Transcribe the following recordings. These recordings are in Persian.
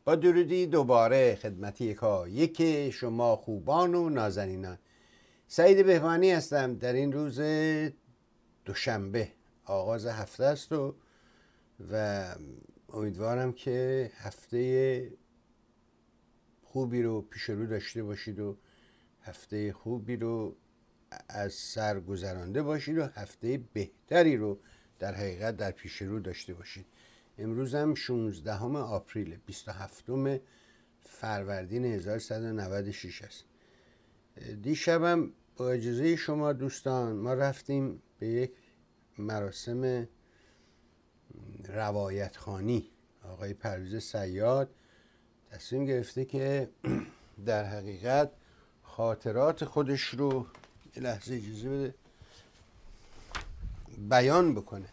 با درودی دوباره خدمت یک شما خوبان و نازنینان. سعید بهبانی هستم. در این روز دوشنبه آغاز هفته است و امیدوارم که هفته خوبی رو پیش رو داشته باشید و هفته خوبی رو از سر گذرانده باشید و هفته بهتری رو در حقیقت در پیش رو داشته باشید. امروز هم 16 آپریل 27 فروردین 1196 است. دیشبم با اجازه شما دوستان ما رفتیم به یک مراسم روایت خوانی. آقای پرویز صیاد تصمیم گرفته که در حقیقت خاطرات خودش رو یه لحظه اجازه بده بیان بکنه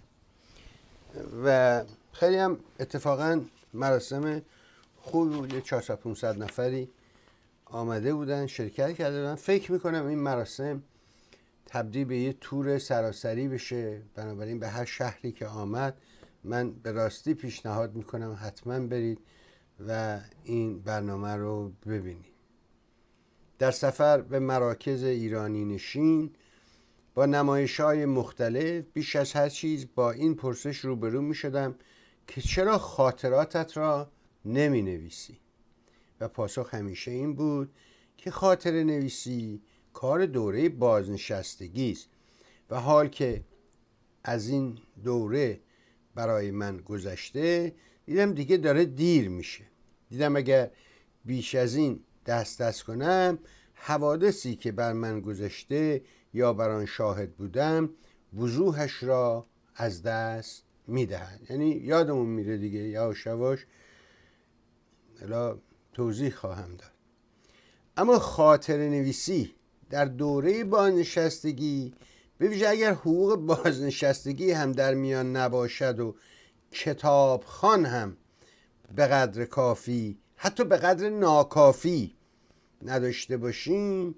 و خیلی هم اتفاقا مراسم خوبی بود. 400-500 نفری آمده بودن، شرکت کرده بودن. فکر میکنم این مراسم تبدیل به یه تور سراسری بشه، بنابراین به هر شهری که آمد من به راستی پیشنهاد میکنم حتما برید و این برنامه رو ببینید. در سفر به مراکز ایرانی نشین با نمایش‌های مختلف بیش از هر چیز با این پرسش روبرو می‌شدم که چرا خاطراتت را نمی‌نویسی؟ و پاسخ همیشه این بود که خاطره نویسی کار دوره بازنشستگی است و حال که از این دوره برای من گذشته، دیدم دیگه داره دیر میشه. دیدم اگر بیش از این دست کنم حوادثی که بر من گذشته یا بر آن شاهد بودم وضوحش را از دست میدهد. یعنی یادمون میره دیگه، یواش یواش الا توضیح خواهم داد. اما خاطره نویسی در دوره بازنشستگی، به ویژه اگر حقوق بازنشستگی هم در میان نباشد و کتابخوان هم به قدر کافی، حتی به قدر ناکافی نداشته باشیم،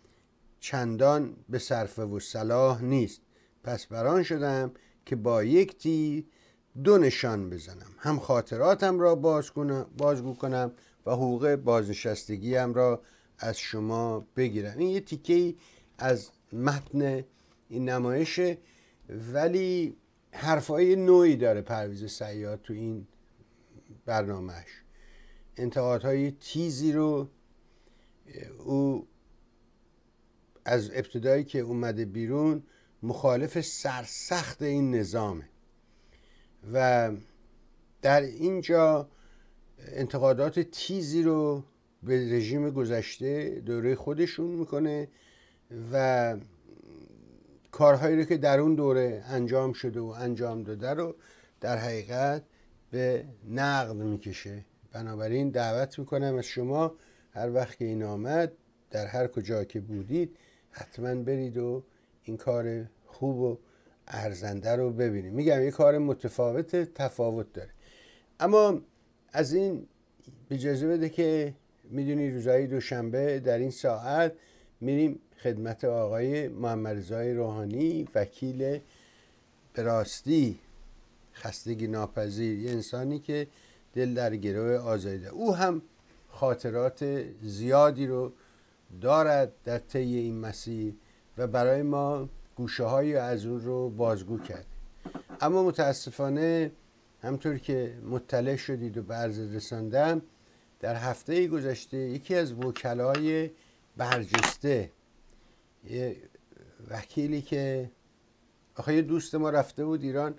چندان به صرفه و صلاح نیست. پس بران شدم که با یک تیر دو نشان بزنم، هم خاطراتم را بازگو کنم و حقوق بازنشستگی هم را از شما بگیرم. این یه تیکه‌ای از متن این نمایشه، ولی حرفای نوعی داره پرویز صیاد تو این برنامهش. انتقادهای تیزی رو او از ابتدایی که اومده بیرون مخالف سرسخت این نظامه و در اینجا انتقادات تیزی رو به رژیم گذشته دوره خودشون میکنه و کارهایی رو که در اون دوره انجام شده و انجام داده رو در حقیقت به نقد میکشه. بنابراین دعوت میکنم از شما هر وقت که این آمد، در هر کجا که بودید، حتما برید و این کار خوب و ارزنده رو ببینید. میگم یه کار تفاوت داره. اما از این اجازه بده که میدونی روزهای دوشنبه در این ساعت میریم خدمت آقای محمدرضا روحانی، وکیل به راستی خستگی ناپذیر، یه انسانی که دل در گروه آزادی. او هم خاطرات زیادی رو دارد در طی این مسیر و برای ما گوشه هایی از اون رو بازگو کرد. اما متاسفانه همطور که مطلع شدید و به عرض رساندم، در هفته گذشته یکی از وکلای برجسته، یه وکیلی که آخه یه دوست ما رفته بود ایران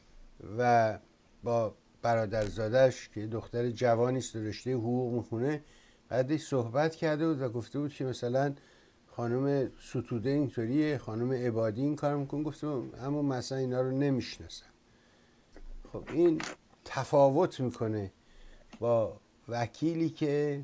و با برادرزادش که دختر جوانی است رشته حقوق میخونه، بعدش صحبت کرده بود و گفته بود که مثلا خانم ستوده اینطوریه، خانم عبادی این کار میکنه. گفتم اما مثلا اینا رو نمیشناسم. خب این تفاوت میکنه با وکیلی که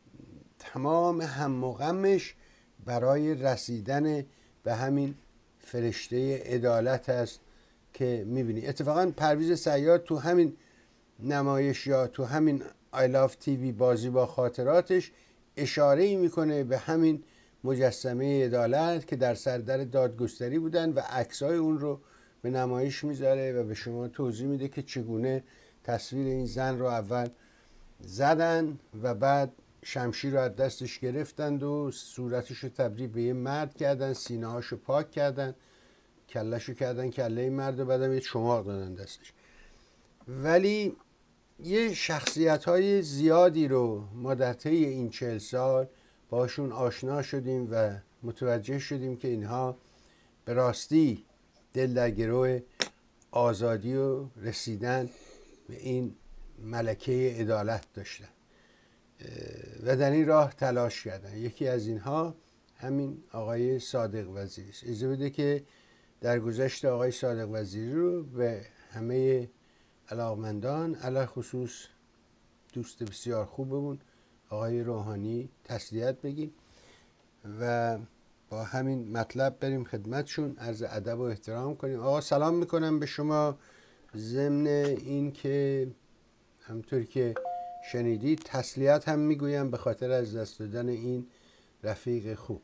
تمام هم و غمش برای رسیدن به همین فرشته عدالت است که میبینی. اتفاقا پرویز صیاد تو همین نمایش یا تو همین I Love TV بازی با خاطراتش اشاره میکنه به همین مجسمه عدالت که در سردر دادگستری بودن و عکسای اون رو به نمایش میذاره و به شما توضیح میده که چگونه تصویر این زن رو اول زدن و بعد شمشیر رو از دستش گرفتند و صورتش رو تبدیل به یه مرد کردن، سینه هاشو پاک کردن، کلهشو کردن کله مرد و بعدم یه چماق دادن دستش. ولی یه شخصیت های زیادی رو ما در طی این 40 سال باشون آشنا شدیم و متوجه شدیم که اینها به راستی دل در گروه آزادی و رسیدن به این ملکه عدالت داشتن و در این راه تلاش کردن. یکی از اینها همین آقای صادق وزیری است. اجازه بده که در گذشت آقای صادق وزیری رو به همه علاقمندان علی خصوص دوست بسیار خوبمون آقای روحانی تسلیت بگیم و با همین مطلب بریم خدمتشون، عرض ادب و احترام کنیم. آقا سلام میکنم به شما، ضمن این که همونطور که شنیدید تسلیت هم میگویم به خاطر از دست دادن این رفیق خوب.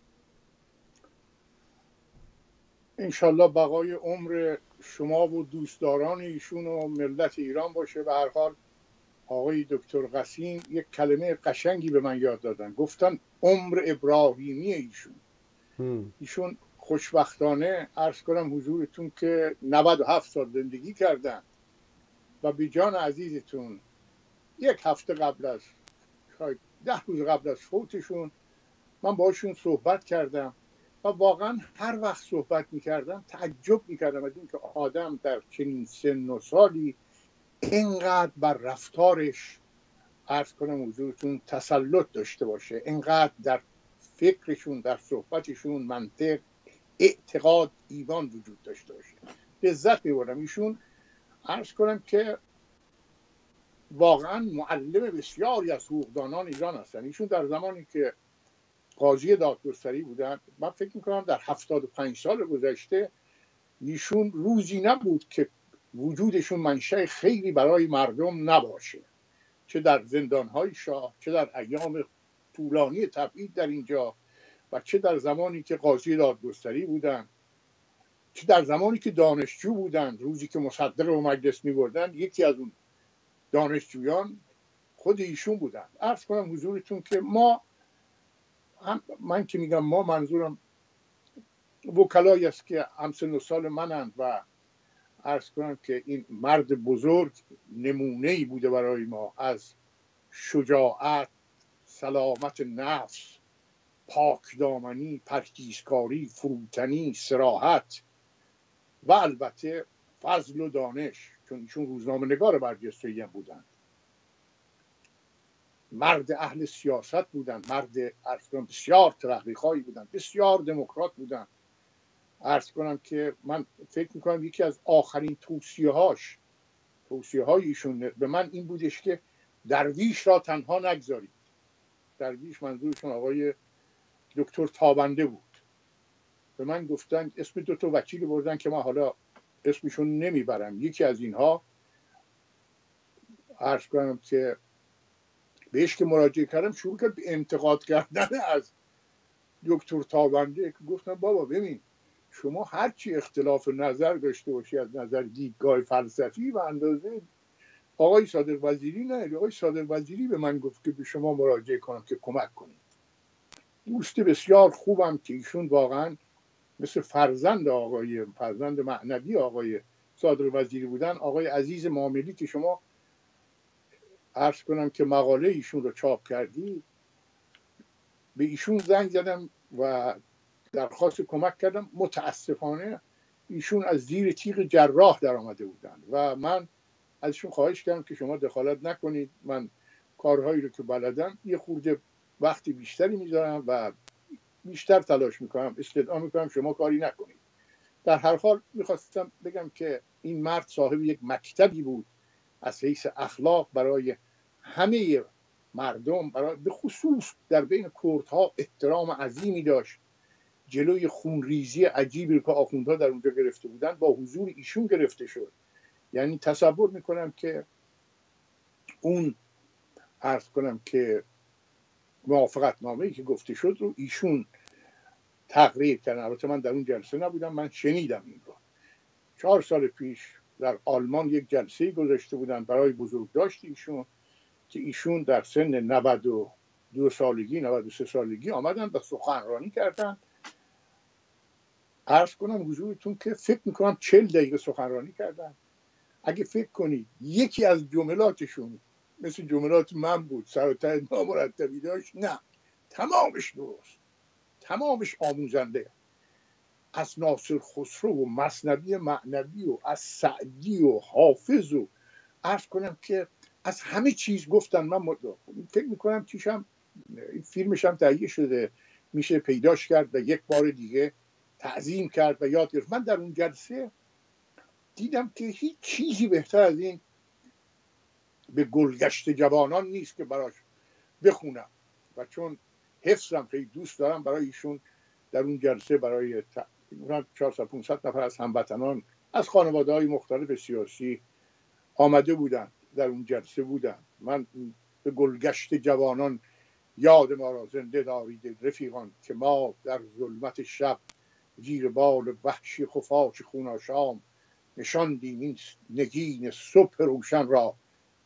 انشالله بقای عمر شما و دوستداران ایشون و ملت ایران باشه. به هر حال آقای دکتر قسیم یک کلمه قشنگی به من یاد دادن، گفتن عمر ابراهیمی ایشون خوشبختانه عرض کنم حضورتون که 97 سال زندگی کردن و به جان عزیزتون یک هفته قبل از 10 روز قبل از فوتشون من باشون صحبت کردم و واقعا هر وقت صحبت میکردم تعجب میکردم از اینکه آدم در چنین سن و سالی اینقدر بر رفتارش عرض کنم حضورتون تسلط داشته باشه، اینقدر در فکرشون، در صحبتشون منطق، اعتقاد، ایمان وجود داشته باشه. لذت میبرم. ایشون عرض کنم که واقعا معلم بسیاری از حقوقدانان ایران هستن. ایشون در زمانی که قاضی دادگستری بودن، من فکر میکنم در 75 سال گذشته ایشون روزی نبود که وجودشون منشأ خیلی برای مردم نباشه، چه در زندانهای شاه، چه در ایام طولانی تبعید در اینجا و چه در زمانی که قاضی دادگستری بودن، چه در زمانی که دانشجو بودن. روزی که مصدق و مجلس می‌بردن یکی از اون دانشجویان خود ایشون بودن. عرض کنم حضورتون که من که میگم ما، منظورم وکلایی است که همسن و سال منند و عرض کنم که این مرد بزرگ نمونه‌ای بوده برای ما از شجاعت، سلامت نفس، پاکدامنی، پرهیزکاری، فروتنی، صراحت و البته فضل و دانش، چون ایشون روزنامه‌نگار برجسته‌ای هم بودن. مرد اهل سیاست بودن، مرد عرض کنم بسیار ترقیخایی بودن، بسیار دموکرات بودن. عرض کنم که من فکر میکنم یکی از آخرین توصیه های ایشون به من این بودش که درویش را تنها نگذارید. درویش منظورشون آقای دکتر تابنده بود. به من گفتن، اسم 2 تا وکیل بردن که من حالا اسمشون نمیبرم. یکی از اینها عرض کنم که بهش که مراجعه کردم شروع کرد به انتقاد کردن از دکتر تابنده که گفتم بابا ببین، شما هرچی اختلاف نظر داشته باشی از نظر دیدگاه فلسفی و اندازه آقای صادق وزیری نه. آقای صادق وزیری به من گفت که به شما مراجعه کنم که کمک کنید. دوست بسیار خوبم که ایشون واقعا مثل فرزند معنوی آقای صادق وزیری بودن. آقای عزیز معاملی که شما عرض کنم که مقاله ایشون رو چاپ کردی، به ایشون زنگ زدم و درخواست کمک کردم. متاسفانه ایشون از زیر تیغ جراح در آمده بودن و من ازشون خواهش کردم که شما دخالت نکنید، من کارهایی رو که بلدم یه خورده وقتی بیشتری میذارم و بیشتر تلاش میکنم، استدعا میکنم شما کاری نکنید. در هر حال میخواستم بگم که این مرد صاحب یک مکتبی بود از حیث اخلاق برای همه مردم، به خصوص در بین کردها احترام عظیمی داشت. جلوی خونریزی عجیبی که آخوندها در اونجا گرفته بودن با حضور ایشون گرفته شد. یعنی تصور میکنم که اون عرض کنم که موافقت نامه‌ای که گفته شد رو ایشون تقریر کردن. البته من در اون جلسه نبودم، من شنیدم این رو. 4 سال پیش در آلمان یک جلسه گذاشته بودن برای بزرگداشت ایشون. که ایشون در سن 92 سالگی 93 سالگی آمدن و سخنرانی کردن. عرض کنم حضورتون که فکر میکنم 40 دقیقه سخنرانی کردن. اگه فکر کنید یکی از جملاتشون مثل جملات من بود، سر و ته نامرتبی داشت، نه، تمامش درست، تمامش آموزنده، از ناصر خسرو و مثنوی معنوی و از سعدی و حافظ و عرض کنم که از همه چیز گفتن. من فکر میکنم چیشم فیلمش هم تهیه شده، میشه پیداش کرد و یک بار دیگه تعظیم کرد و یاد گرفت. من در اون جلسه دیدم که هیچ چیزی بهتر از این به گلگشت جوانان نیست که براش بخونم و چون حفظم خیلی دوست دارم برای ایشون در اون جلسه برای 400-500 نفر از هموطنان از خانواده‌های مختلف سیاسی آمده بودن، در اون جلسه بودن. من به گلگشت جوانان یاد ما را زنده دارید رفیقان، که ما در ظلمت شب زیر بال وحشی خفاش خوناشام نشاندیم این نگین صبح روشن را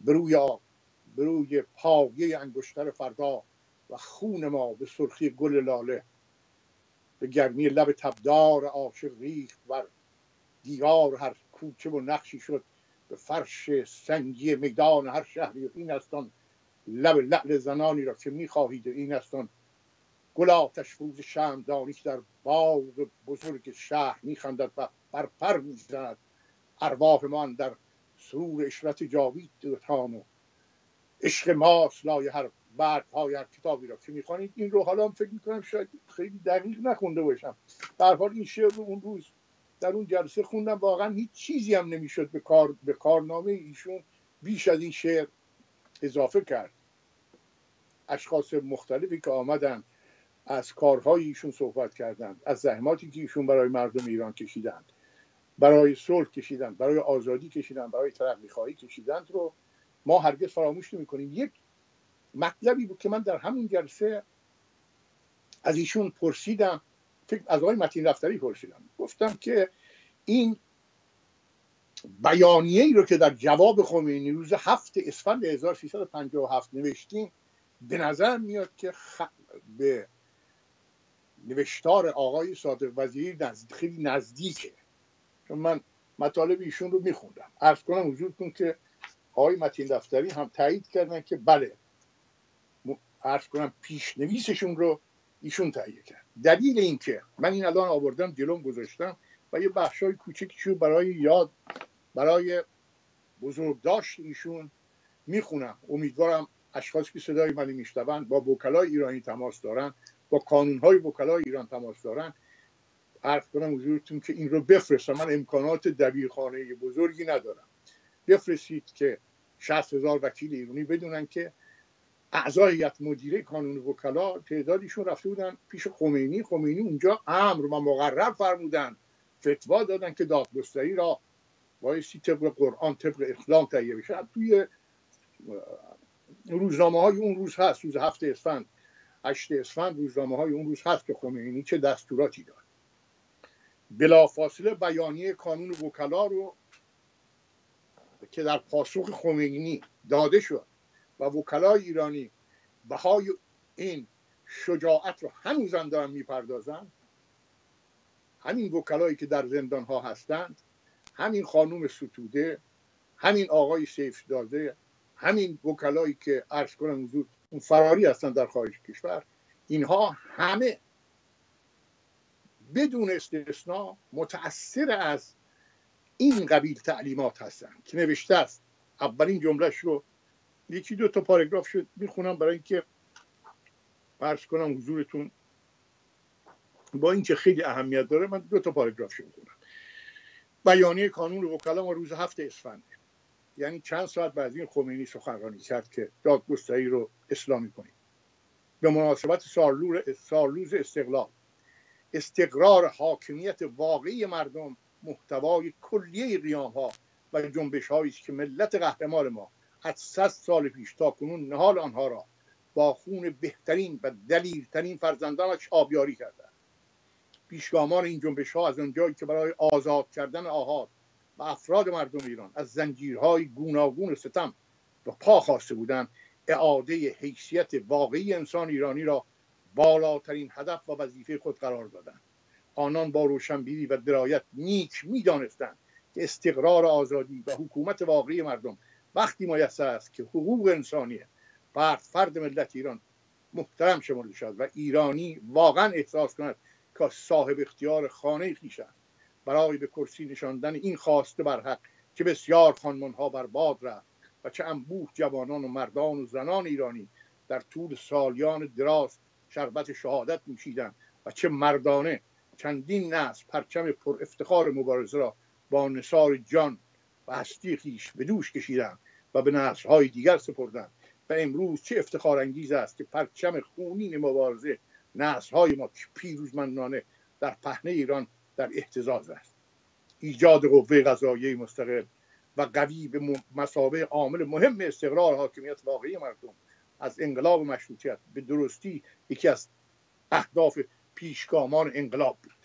بروی پایه انگشتر فردا و خون ما به سرخی گل لاله به گرمی لب تبدار عاشق ریخت بر دیوار هر کوچه و نقشی شد به فرش سنگی میدان هر شهری. این است آن لب لعل زنانی را که میخواهید، این است آن گل آتش فروز شمعدانی که در باغ بزرگ شهر میخندد و پر میزند. ارواح ما در سرور اشرت جاوید دوتان و عشق ماست لای هر برگ‌های هر کتابی را که میخوانید. این رو حالا فکر میکنم شاید خیلی دقیق نخونده باشم. به هر حال این شعر رو اون روز در اون جلسه خوندم، واقعا هیچ چیزی هم نمیشد به کارنامه ایشون بیش از این شعر اضافه کرد. اشخاص مختلفی که آمدن از کارهای ایشون صحبت کردند، از زحماتی که ایشون برای مردم ایران کشیدند، برای صلح کشیدند، برای آزادی کشیدند، برای ترقی خواهی کشیدند رو ما هرگز فراموش نمی‌کنیم. یک مطلبی بود که من در همون جلسه از ایشون پرسیدم، از آقای متین رفتری پرسیدم، گفتم که این بیانیه‌ای رو که در جواب خمینی روز 7 اسفند 1357 نوشتیم، به نظر میاد که به نوشتار آقای صادق وزیری خیلی نزدیکه، چون من مطالب ایشون رو میخوندم. عرض کنم حضورتون که آقای متین رفتری هم تایید کردن که بله، عرض کنم پیشنویسشون رو ایشون تهیه کرد. دلیل این که من این الان آوردم جلوم گذاشتم و یه بخشای کوچکیشو برای بزرگداشت ایشون میخونم. امیدوارم اشخاصی که صدای من میشنون با وکلای ایرانی تماس دارن، با کانونهای وکلای ایران تماس دارن، عرض کنم حضورتون که این رو بفرستم. من امکانات دبیرخانه بزرگی ندارم. بفرستید که 60,000 وکیل ایرانی بدونن که اعضای هیئت مدیره کانون وکلا تعدادیشون رفته بودن پیش خمینی اونجا امر و مقرر فرمودن، فتوا دادن که دادگستری را بایستی طبق قرآن، طبق اسلام تهیه بشه. توی روزنامه‌های اون روز هست، روز 7 اسفند 8 اسفند روزنامه‌های اون روز هست که خمینی چه دستوراتی داد. بلافاصله بیانیه کانون وکلا رو که در پاسخ خمینی داده شد و وکلای ایرانی بهای این شجاعت رو هنوزم دارن میپردازن، همین وکلایی که در زندان ها هستند، همین خانوم ستوده، همین آقای سیفداده، همین وکلایی که عرض کنم حضور اون فراری هستن در خارج کشور، اینها همه بدون استثناء متأثر از این قبیل تعلیمات هستن که نوشته است. اولین جملهش رو 1-2 پاراگراف شد میخونم برای اینکه عرض کنم حضورتون، با اینکه خیلی اهمیت داره، من 2 پاراگراف شد میخونم. بیانیه کانون وکلا ما روز 7 اسفند، یعنی چند ساعت بعد این خمینی سخنرانی کرد که دادگستری رو اسلامی کنیم. به مناسبت سالروز استقرار حاکمیت واقعی مردم محتوای کلیه قیام‌ها و جنبش‌هایی است که ملت قهرمان ما از 100 سال پیش تا کنون نهال آنها را با خون بهترین و دلیرترین فرزندانش آبیاری کردند. پیشگامان این جنبش‌ها از آنجایی که برای آزاد کردن آحاد و افراد مردم ایران از زنجیرهای گوناگون ستم و پا خواسته بودند، اعاده حیثیت واقعی انسان ایرانی را بالاترین هدف و وظیفه خود قرار دادند. آنان با روشنبینی و درایت نیک می‌دانستند که استقرار آزادی و حکومت واقعی مردم وقتی میسر است که حقوق انسانی فرد ملت ایران محترم شمرده شود و ایرانی واقعا احساس کند که صاحب اختیار خانه خویش است. برای به کرسی نشاندن این خواسته برحق که بسیار خانمانها بر باد رفت و چه انبوه جوانان و مردان و زنان ایرانی در طول سالیان دراز شربت شهادت نوشیدند و چه مردانه چندین نسل پرچم پر افتخار مبارزه را با نثار جان و هستی خویش به دوش کشیدند و به نسل‌های دیگر سپردند و امروز چه افتخار انگیز است که پرچم خونین مبارزه نسل‌های ما پیروزمندانه در پهنه ایران در اهتزاز است. ایجاد قوه قضاییه مستقل و قوی به مثابه عامل مهم استقرار حاکمیت واقعی مردم از انقلاب مشروطیت به درستی یکی از اهداف پیشگامان انقلاب بود.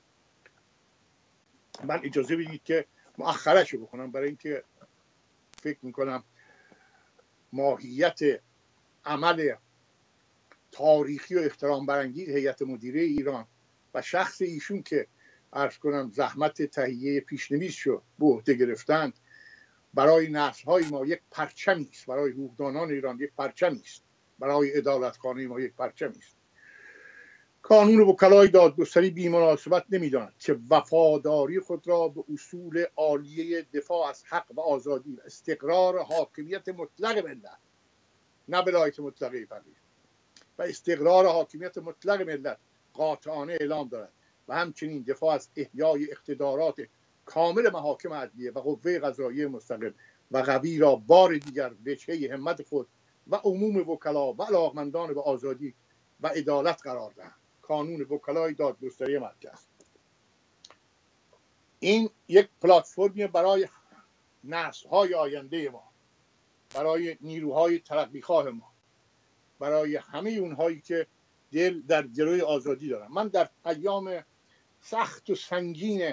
من اجازه بدید که مؤخرش رو بکنم برای اینکه فکر میکنم ماهیت عمل تاریخی و احترام برانگیز هیئت مدیره ایران و شخص ایشون که عرض کنم زحمت تهیه پیشنویس شو به عهده گرفتند برای نسل‌های ما یک پرچمی است، برای حقوقدانان ایران یک پرچمی است، برای عدالتخانه ما یک پرچمی است. کانون وکلای دادگستری بی‌مناسبت نمی‌داند که وفاداری خود را به اصول عالیه دفاع از حق و آزادی و استقرار حاکمیت مطلق ملت، نه ولایت مطلقه فقیه، و استقرار حاکمیت مطلق ملت قاطعانه اعلام دارد و همچنین دفاع از احیای اقتدارات کامل محاکم عدلیه و قوه قضاییه مستقل و قوی را بار دیگر وجهه همت خود و عموم وکلا و علاقمندان به آزادی و عدالت قرار دهند. کانون وکلای دادگستری مرکز این یک پلتفرمی برای نسل‌های آینده ما، برای نیروهای ترقیخواه ما، برای همه اونهایی که دل در گروی آزادی دارن. من در ایام سخت و سنگین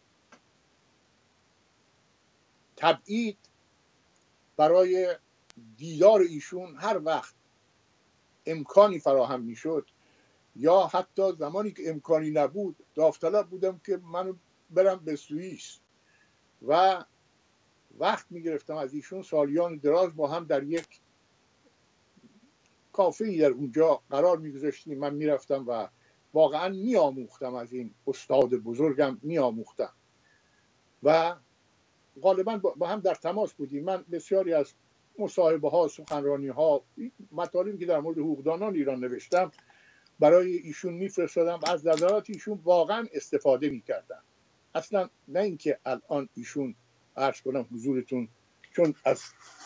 تبعید برای دیدار ایشون هر وقت امکانی فراهم میشد یا حتی زمانی که امکانی نبود داوطلب بودم که منو برم به سوئیس و وقت میگرفتم از ایشون. سالیان دراز با هم در یک کافه‌ای در اونجا قرار میگذاشتیم. من میرفتم و واقعا میآموختم از این استاد بزرگم، میآموختم و غالبا با هم در تماس بودیم. من بسیاری از مصاحبه ها، سخنرانی ها، مطالبی که در مورد حقوقدانان ایران نوشتم برای ایشون میفرستادم. از نظرات ایشون واقعا استفاده میکردم. اصلا نه اینکه الان ایشون عرض کنم حضورتون چون از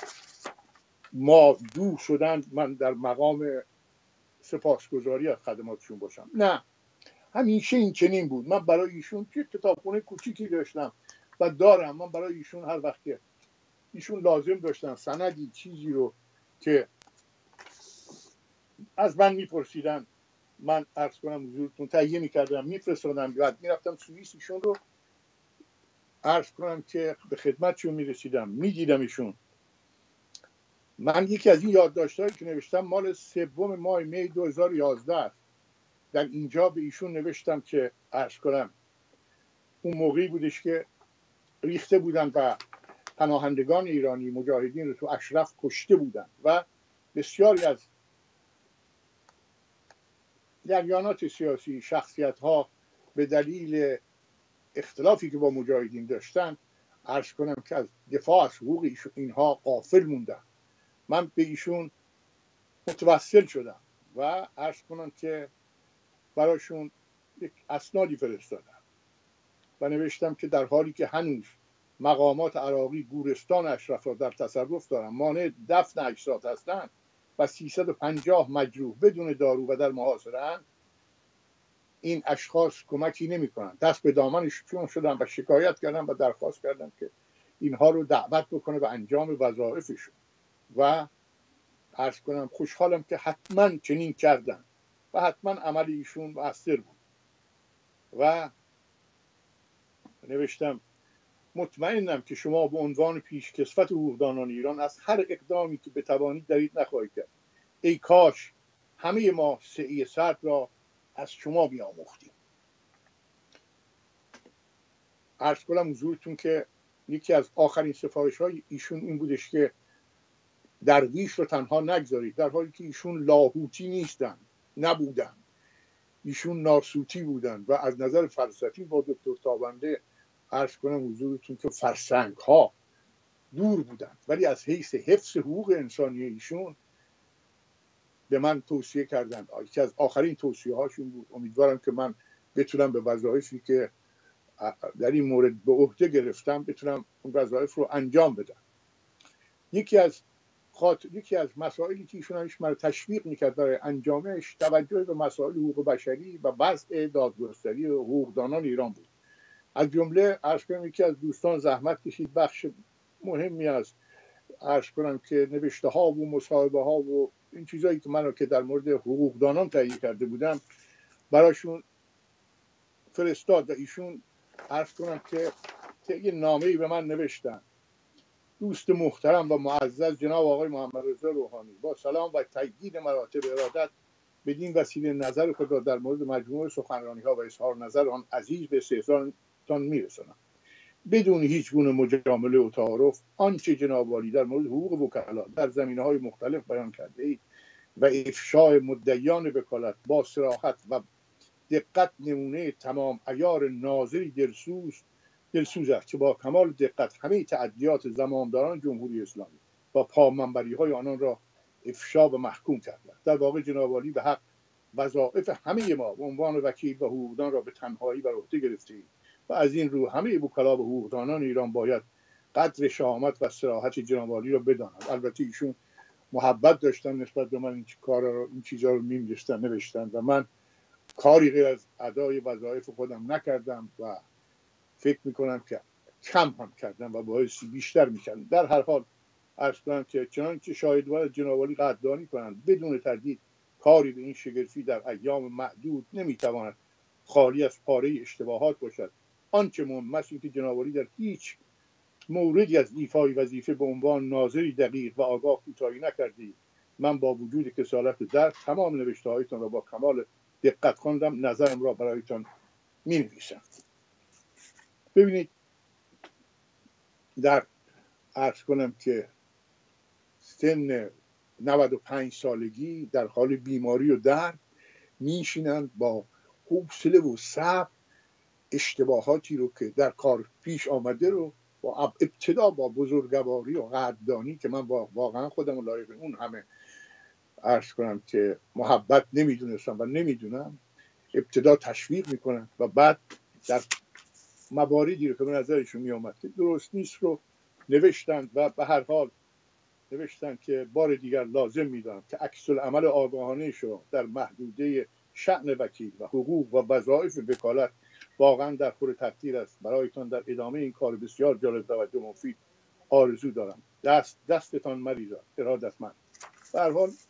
ما دور شدن من در مقام سپاسگزاری از خدماتشون باشم، نه، همیشه این چنین بود. من برای ایشون توی کتابخونه کوچیکی داشتم و دارم. من برای ایشون هر وقت که ایشون لازم داشتن سندی چیزی رو که از من میپرسیدن من عرض کنم حضورتون تهیه میکردم میفرستادم، بعد میرفتم سوئیس ایشون رو عرض کنم که به خدمتشون میرسیدم، میدیدم ایشون. من یکی از این یادداشت‌هایی که نوشتم مال 3 ماه می 2011 است. در اینجا به ایشون نوشتم که عرض کنم اون موقعی بودش که ریخته بودن و پناهندگان ایرانی مجاهدین رو تو اشرف کشته بودن و بسیاری از جریانات سیاسی، شخصیت‌ها به دلیل اختلافی که با مجاهدین داشتن عرض کنم که از دفاع از حقوق اینها غافل موندن. من به ایشون متوسل شدم و عرض کنم که براشون یک اسنادی فرستادم و نوشتم که در حالی که هنوز مقامات عراقی گورستان اشرف را در تصرف دارن، مانع دفن اجساد هستند و 350 مجروح بدون دارو و در محاصره‌اند، این اشخاص کمکی نمی‌کنند. دست به دامنشون شدم و شکایت کردم و درخواست کردم که اینها رو دعوت بکنه به انجام وظایفشون و عرض کنم خوشحالم که حتما چنین کردن و حتما عمل ایشون مؤثر بود. و نوشتم مطمئنم که شما به عنوان پیشکسوت حقوقدانان ایران از هر اقدامی که بتوانید دارید نخواهید کرد. ای کاش همه ما سعی صدر را از شما بیاموختیم. عرض کنم حضورتون که یکی از آخرین سفارش‌های ایشون این بودش که درویش رو تنها نگذارید، در حالی که ایشون لاهوتی نیستن، نبودن، ایشون ناسوتی بودن و از نظر فلسفی با دکتر تابنده عرض کنم حضورتون که فرسنگ ها دور بودن، ولی از حیث حفظ حقوق انسانی ایشون به من توصیه کردن. یکی از آخرین توصیه هاشون بود. امیدوارم که من بتونم به وظایفی که در این مورد به عهده گرفتم بتونم اون وظایف رو انجام بدم. یکی از مسائلی که ایشون همیشه من تشویق میکرد برای انجامش توجه به مسائل حقوق بشری و وضع دادگستری و حقوقدانان ایران بود. از جمله عرض کنم یکی از دوستان زحمت کشید بخش مهمی از عرض کنم که نوشته ها و مصاحبه ها و این چیزایی که من که در مورد حقوقدانان تهیه کرده بودم براشون فرستاد و ایشون عرض کنم که یه نامه‌ای به من نوشتن. دوست محترم و معزز جناب آقای محمد رضا روحانی، با سلام و تأکید مراتب ارادت بدین وسیله نظر خود را در مورد مجموع سخنرانی‌ها و اظهار نظر آن عزیز به استحضارتان میرسانم. بدون هیچ گونه مجامله و تعارف آنچه جناب عالی در مورد حقوق وکلا در زمینه‌های مختلف بیان کرده اید و افشای مدعیان وکالت با صراحت و دقت نمونه تمام عیار ناظری دلسوز است که با کمال دقت همه تعدیات زمامداران جمهوری اسلامی و پامنبری‌های آنان را افشا و محکوم کرده. در واقع جناب عالی به حق وظایف همه ما به عنوان وکیل و حقوقدان را به تنهایی بر عهده گرفته‌اید و از این رو همه وکلا و حقوقدانان ایران باید قدر شهامت و صراحت جناب عالی را بدانند. البته ایشون محبت داشتن نسبت به من این چیزا رو نوشتن و من کاری غیر از ادای وظایف خودم نکردم و فکر میکنم که کم هم کردم و باعث بیشتر میکردم. در هر حال عرض کنم که چنانچه شاهدوار جناب عالی قدردانی کنند بدون تردید کاری به این شگرفی در ایام معدود نمیتواند خالی از پاره اشتباهات باشد. آنچه مهم است این که جناب عالی در هیچ موردی از ایفای وظیفه به عنوان ناظری دقیق و آگاه کوتاهی نکردید. من با وجود کسالت در تمام نوشته هایتان را با کمال دقت خواندم، نظرم را برایتان می نویسم. ببینید در عرض کنم که سن 95 سالگی در حال بیماری و درد میشینند با حوصله و صبر اشتباهاتی رو که در کار پیش آمده رو با ابتدا با بزرگواری و قدردانی که من واقعا خودم لایق اون همه عرض کنم که محبت نمیدونستم و نمیدونم ابتدا تشویق میکنن و بعد در مواردی رو که به نظرشون میامد که درست نیست رو نوشتند و به هر حال نوشتن که بار دیگر لازم میدانم که عکس العمل آگاهانه شما در محدوده شأن وکیل و حقوق و وظایف وکالت واقعا در خور تقدیر است. برایتان در ادامه این کار بسیار جالب توجه و مفید آرزو دارم. دستتان مریضا. ارادتمند. به هر حال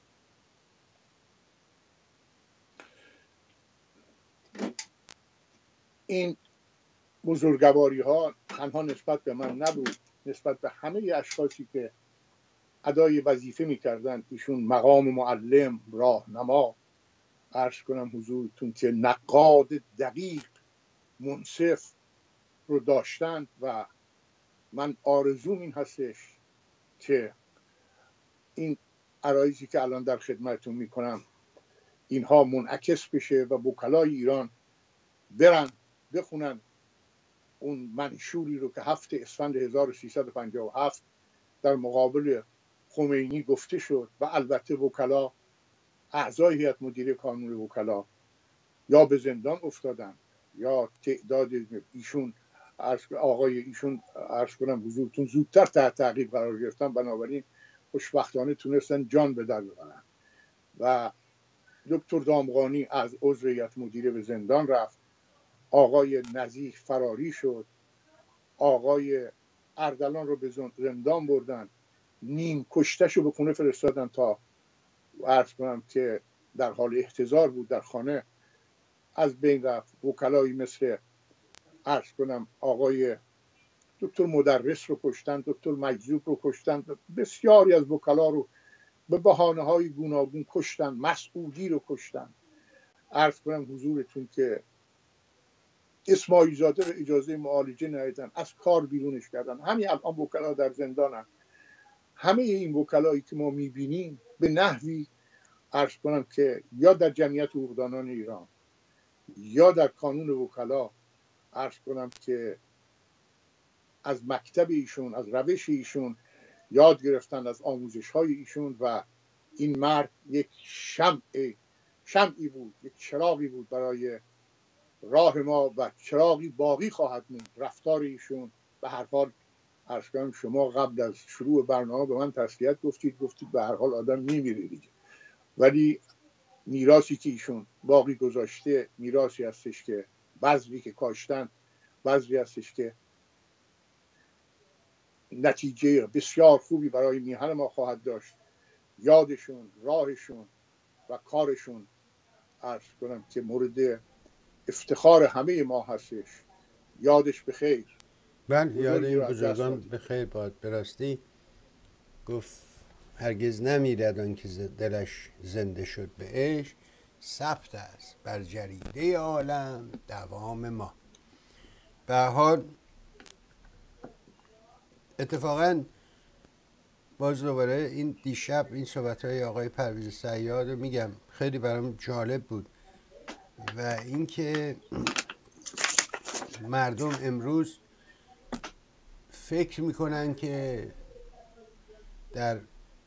این بزرگواری ها تنها نسبت به من نبود، نسبت به همه اشخاصی که ادای وظیفه میکردن. ایشون مقام معلم، راهنما، عرض کنم حضورتون که نقاد دقیق، منصف رو داشتند و من آرزوم این هستش که این عرایزی که الان در خدمتتون میکنم اینها منعکس بشه و وکلای ایران برن بخونن اون منشوری رو که 7 اسفند 1357 در مقابل خمینی گفته شد و البته وکلا، اعضای هیئت مدیره کانون وکلا یا به زندان افتادن یا تعداد ایشون آقای ایشون عرض کنم حضورتون زودتر تحت تعقیب قرار گرفتن، بنابراین خوشبختانه تونستن جان به در ببرن و دکتر دامغانی از عضو هیئت مدیره به زندان رفت، آقای نزیح فراری شد، آقای اردلان رو به زندان بردن، نیم کشتش رو به خونه فرستادن تا عرض کنم که در حال احتضار بود در خانه، از بین رفت. وکلایی مثل عرض کنم آقای دکتر مدرس رو کشتن، دکتر مجذوب رو کشتن، بسیاری از وکلا رو به بهانه‌های گوناگون کشتن، مسعودی رو کشتن. عرض کنم حضورتون که اسماعیل زاده رو اجازه معالجه ندادن، از کار بیرونش کردن. همین الان وکلا در زندانن. همه این وکلایی که ما میبینیم به نحوی عرض کنم که یا در جمعیت حقوقدانان ایران یا در کانون وکلا عرض کنم که از مکتب ایشون، از روش ایشون یاد گرفتن، از آموزش های ایشون. و این مرد یک شمعی بود، یک چراغی بود برای راه ما و چراغی باقی خواهد موند. رفتار ایشون به هر حال عرض کنم، شما قبل از شروع برنامه به من تسلیت گفتید به هر حال آدم میمیره دیگه، ولی میراثی که ایشون باقی گذاشته میراثی هستش که بذری که کاشتن، بذری هستش که نتیجه بسیار خوبی برای میهن ما خواهد داشت. یادشون، راهشون و کارشون عرض کنم که مورد افتخار همه ما هستش. یادش بخیر. من یاد این بزرگان به خیر باد. براستی گفت هرگز نمیرد آن که دلش زنده شد به عشق، ثبت است بر جریده عالم دوام ما. به هر حال اتفاقا باز دوباره این دیشب این صحبت‌های آقای پرویز صیاد رو میگم، خیلی برام جالب بود. و اینکه مردم امروز فکر میکنن که در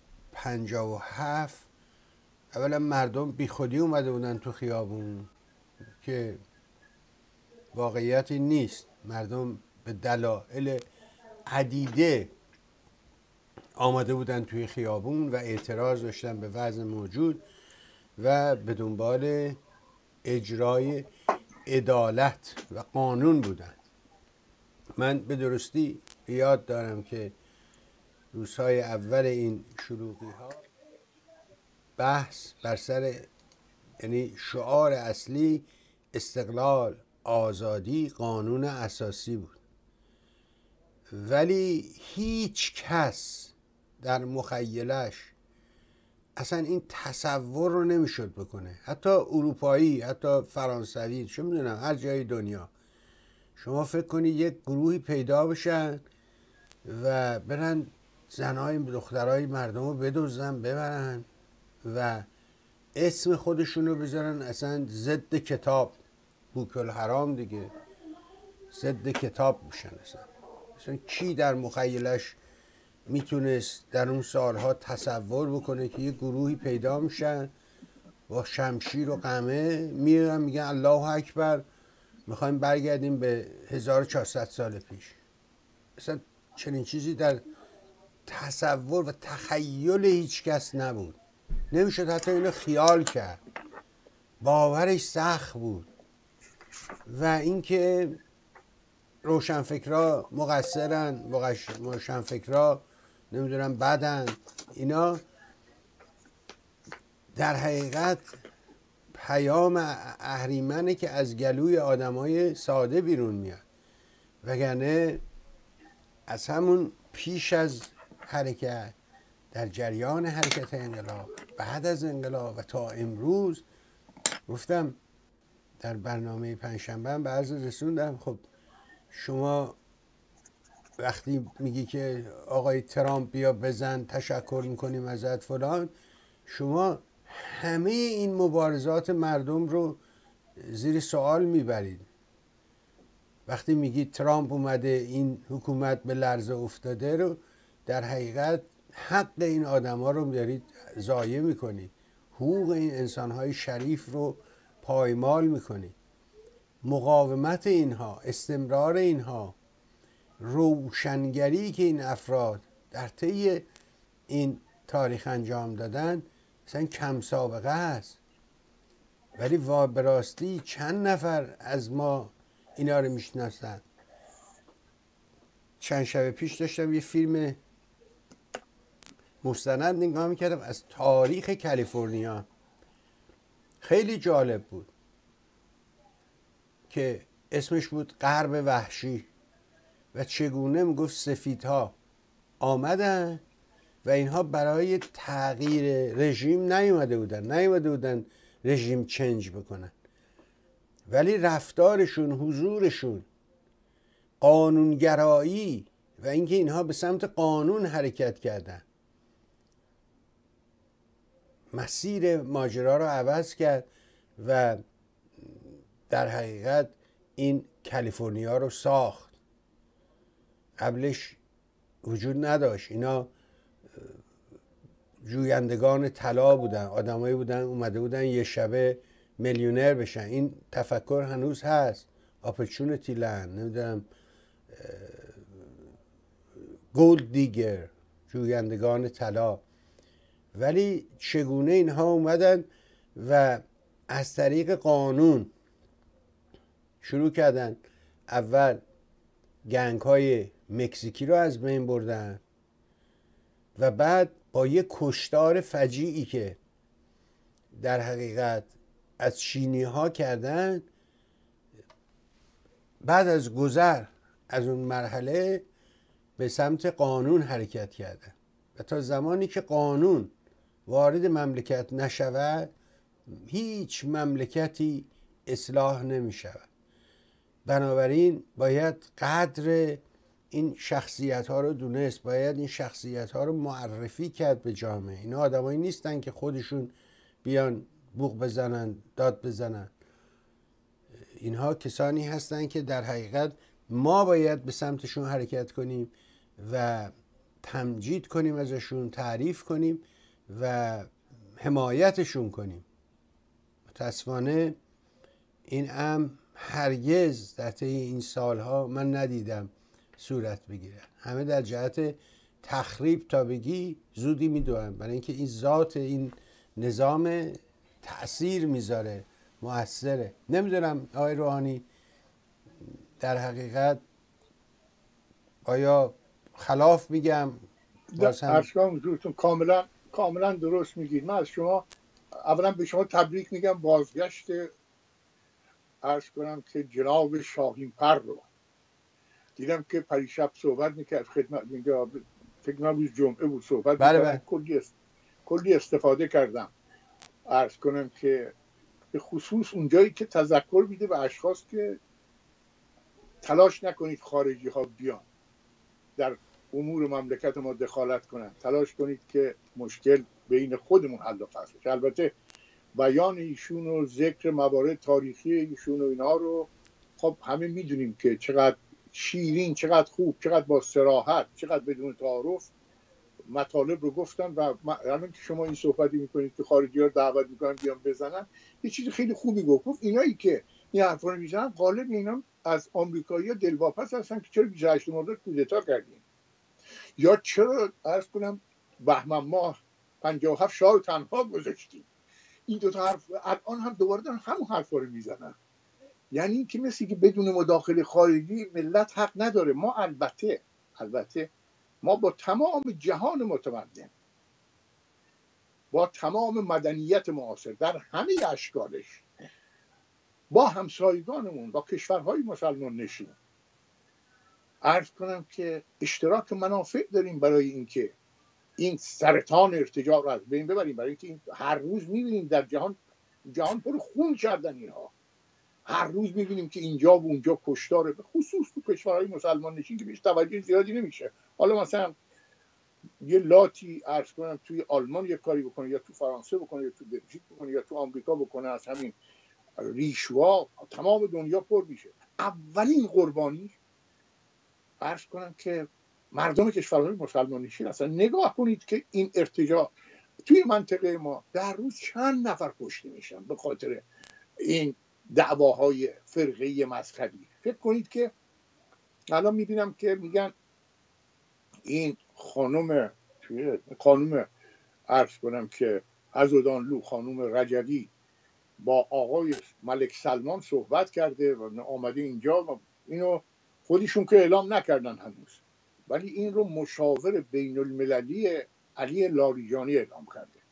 57 اولا مردم بی خودی اومده بودن تو خیابون، که واقعیتی نیست. مردم به دلایل عدیده آمده بودن توی خیابون و اعتراض داشتن به وضع موجود و به دنبال اجرای عدالت و قانون بودن. من به درستی یاد دارم که روزهای اول این شلوغی ها بحث بر سر، یعنی شعار اصلی استقلال، آزادی، قانون اساسی بود، ولی هیچ کس در مخیلش اصلا این تصور رو نمیشد بکنه. حتی اروپایی، حتی فرانسوی، چه میدونم هر جای دنیا، شما فکر کنید یک گروهی پیدا بشن و برن زنهای دخترهای مردم رو بدزدن ببرن و اسم خودشون رو بذارن اصلا ضد کتاب، بوک الحرام دیگه، ضد کتاب میشن. اصلا کی در مخیلش میتونست در اون سالها تصور بکنه که یه گروهی پیدا میشن با شمشیر و قمه میرن میگن الله اکبر، میخوایم برگردیم به 1400 سال پیش. اصلا چنین چیزی در تصور و تخیل هیچ کس نبود. نمیشد حتی اینو خیال کرد. باورش سخت بود. و اینکه روشنفکرا مقصرن، روشنفکرا نمیدونم بدن، اینا در حقیقت پیام اهریمنه که از گلوی آدمای ساده بیرون میاد. وگرنه از همون پیش از حرکت، در جریان حرکت انقلاب، بعد از انقلاب و تا امروز، گفتم در برنامه پنجشنبه به عرض رسوندم، خب شما وقتی میگی که آقای ترامپ بیا بزن، تشکر میکنیم ازت فلان، شما همه این مبارزات مردم رو زیر سوال میبرید. وقتی میگی ترامپ اومده این حکومت به لرزه افتاده رو، در حقیقت حق این آدم ها رو دارید ضایع میکنید، حقوق این انسان های شریف رو پایمال میکنید. مقاومت اینها، استمرار اینها، روشنگری که این افراد در طی این تاریخ انجام دادن مثلا کم سابقه است. ولی به راستی چند نفر از ما اینا رو میشناسن؟ چند شب پیش داشتم یه فیلم مستند نگاه میکردم از تاریخ کالیفرنیا، خیلی جالب بود، که اسمش بود غرب وحشی. و چگونه میگفت سفیدها آمدن و اینها برای تغییر رژیم نیومده بودن رژیم چنج بکنن، ولی رفتارشون، حضورشون، قانونگرایی و اینکه اینها به سمت قانون حرکت کردن مسیر ماجرا رو عوض کرد و در حقیقت این کالیفرنیا رو ساخت. قبلش وجود نداشت. اینا جویندگان طلا بودن، آدمایی بودن اومده بودن یه شبه میلیونر بشن. این تفکر هنوز هست، اپورتونتی لند، نمیدونم گولد دیگر، جویندگان طلا. ولی چگونه اینها اومدن و از طریق قانون شروع کردن اول گنگ های مکزیکی رو از بین بردن و بعد با یه کشتار فجیعی که در حقیقت از چینی ها کردن، بعد از گذر از اون مرحله به سمت قانون حرکت کردن و تا زمانی که قانون وارد مملکت نشود هیچ مملکتی اصلاح نمی شود. بنابراین باید قدر این شخصیت ها رو دونست، باید این شخصیت ها رو معرفی کرد به جامعه. اینا آدمایی نیستن که خودشون بیان بوق بزنن، داد بزنن. اینها کسانی هستن که در حقیقت ما باید به سمتشون حرکت کنیم و تمجید کنیم ازشون، تعریف کنیم و حمایتشون کنیم. متاسفانه این امر هرگز در طی این سالها من ندیدم صورت بگیره. همه در جهت تخریب تا بگی زودی میدونن، برای اینکه این ذات این نظام تأثیر میذاره، مؤثره. نمیدونم آقای روحانی در حقیقت آیا خلاف میگم؟ اشکام حضورتون کاملا درست میگید. من از شما اولا به شما تبریک میگم بازگشت عرض کنم که جناب شاهین پر رو دیدم که پریشب صحبت میکرد خدمت میگه، فکر کنم روز جمعه بود صحبت میکرد. کلی استفاده کردم. عرض کنم که به خصوص اونجایی که تذکر میده به اشخاص که تلاش نکنید خارجی ها بیان در امور مملکت ما دخالت کنند، تلاش کنید که مشکل بین خودمون حل و فصل بشه. البته بیان ایشون و ذکر موارد تاریخی ایشون و اینا رو خب همه میدونیم که چقدر شیرین، چقدر خوب، چقدر با صراحت، چقدر بدون تعارف مطالب رو گفتن. و الان که شما این صحبتی میکنید که خارجی‌ها دعوت میکنن بیان بزنن، یه چیز خیلی خوبی گفت اینایی که این حرفا رو میزنن غالب اینا از آمریکایی‌ها دلواپس هستن که چرا 28 مرداد کودتا کردیم، یا چرا عرض کنم بهمن ماه 57 شاه رو تنها گذاشتیم. این دو تا حرف الان هم دوباره دارن همون حرفا رو میزنن. یعنی این که مثل که بدون مداخله خارجی ملت حق نداره. ما البته ما با تمام جهان متمدن، با تمام مدنیت معاصر در همه اشکالش، با همسایگانمون، با کشورهای مسلمان نشین، عرض کنم که اشتراک منافع داریم برای اینکه این سرطان ارتجاع رو از بین ببریم. برای اینکه هر روز میبینیم در جهان پر خون کردن اینها. هر روز میبینیم که اینجا و اونجا کشتاره، به خصوص تو کشورهای مسلمان نشین که بهش توجه زیادی نمیشه. حالا مثلا یه لاتی عرض کنم توی آلمان یه کاری بکنه، یا تو فرانسه بکنه، یا تو بلژیک بکنه، یا تو آمریکا بکنه، از همین ریشوا تمام دنیا پر میشه. اولین قربانی عرض کنم که مردم کشورهای مسلمان نشین. اصلا نگاه کنید که این ارتجاع توی منطقه ما در روز چند نفر کشته میشن به خاطر این دعواهای فرقه‌ای مذهبی. فکر کنید که الان میبینم که میگن این خانم عرض کنم که عزادانلو، خانم رجوی، با آقای ملک سلمان صحبت کرده و آمده اینجا و اینو خودشون که اعلام نکردن هنوز، ولی این رو مشاور بین المللی علی لاریجانی اعلام کرده.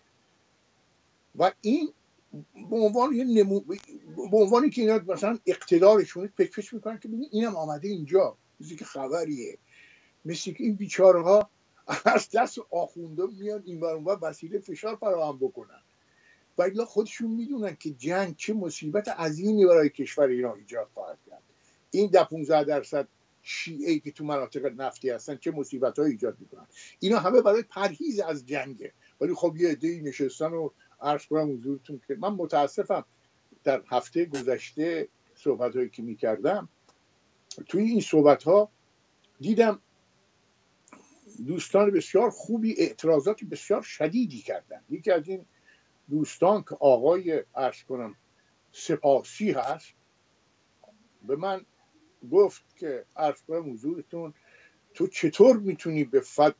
و این به عنوانی که اینا مثلا اقتدارشون فکر میکنن که اینم آمده اینجا مثل که خبریه، مثل که این بیچاره ها از دست آخونده میان این ور اون ور وسیله فشار فراهم بکنن، ولی خودشون میدونن که جنگ چه مصیبت عظیمی برای کشور ایران ایجاد خواهد کرد. این 15% شیعه‌ای که تو مناطق نفتی هستن چه مصیبت‌هایی ایجاد میکنن. اینا همه برای پرهیز از جنگه، ولی خب یه عده‌ای نشستن و عرض کنم حضورتون که من متاسفم در هفته گذشته صحبت‌هایی که میکردم توی این صحبت‌ها دیدم دوستان بسیار خوبی اعتراضات بسیار شدیدی کردن. یکی از این دوستان که آقای عرض کنم سپاسی هست به من گفت که عرض کنم حضورتون تو چطور میتونی به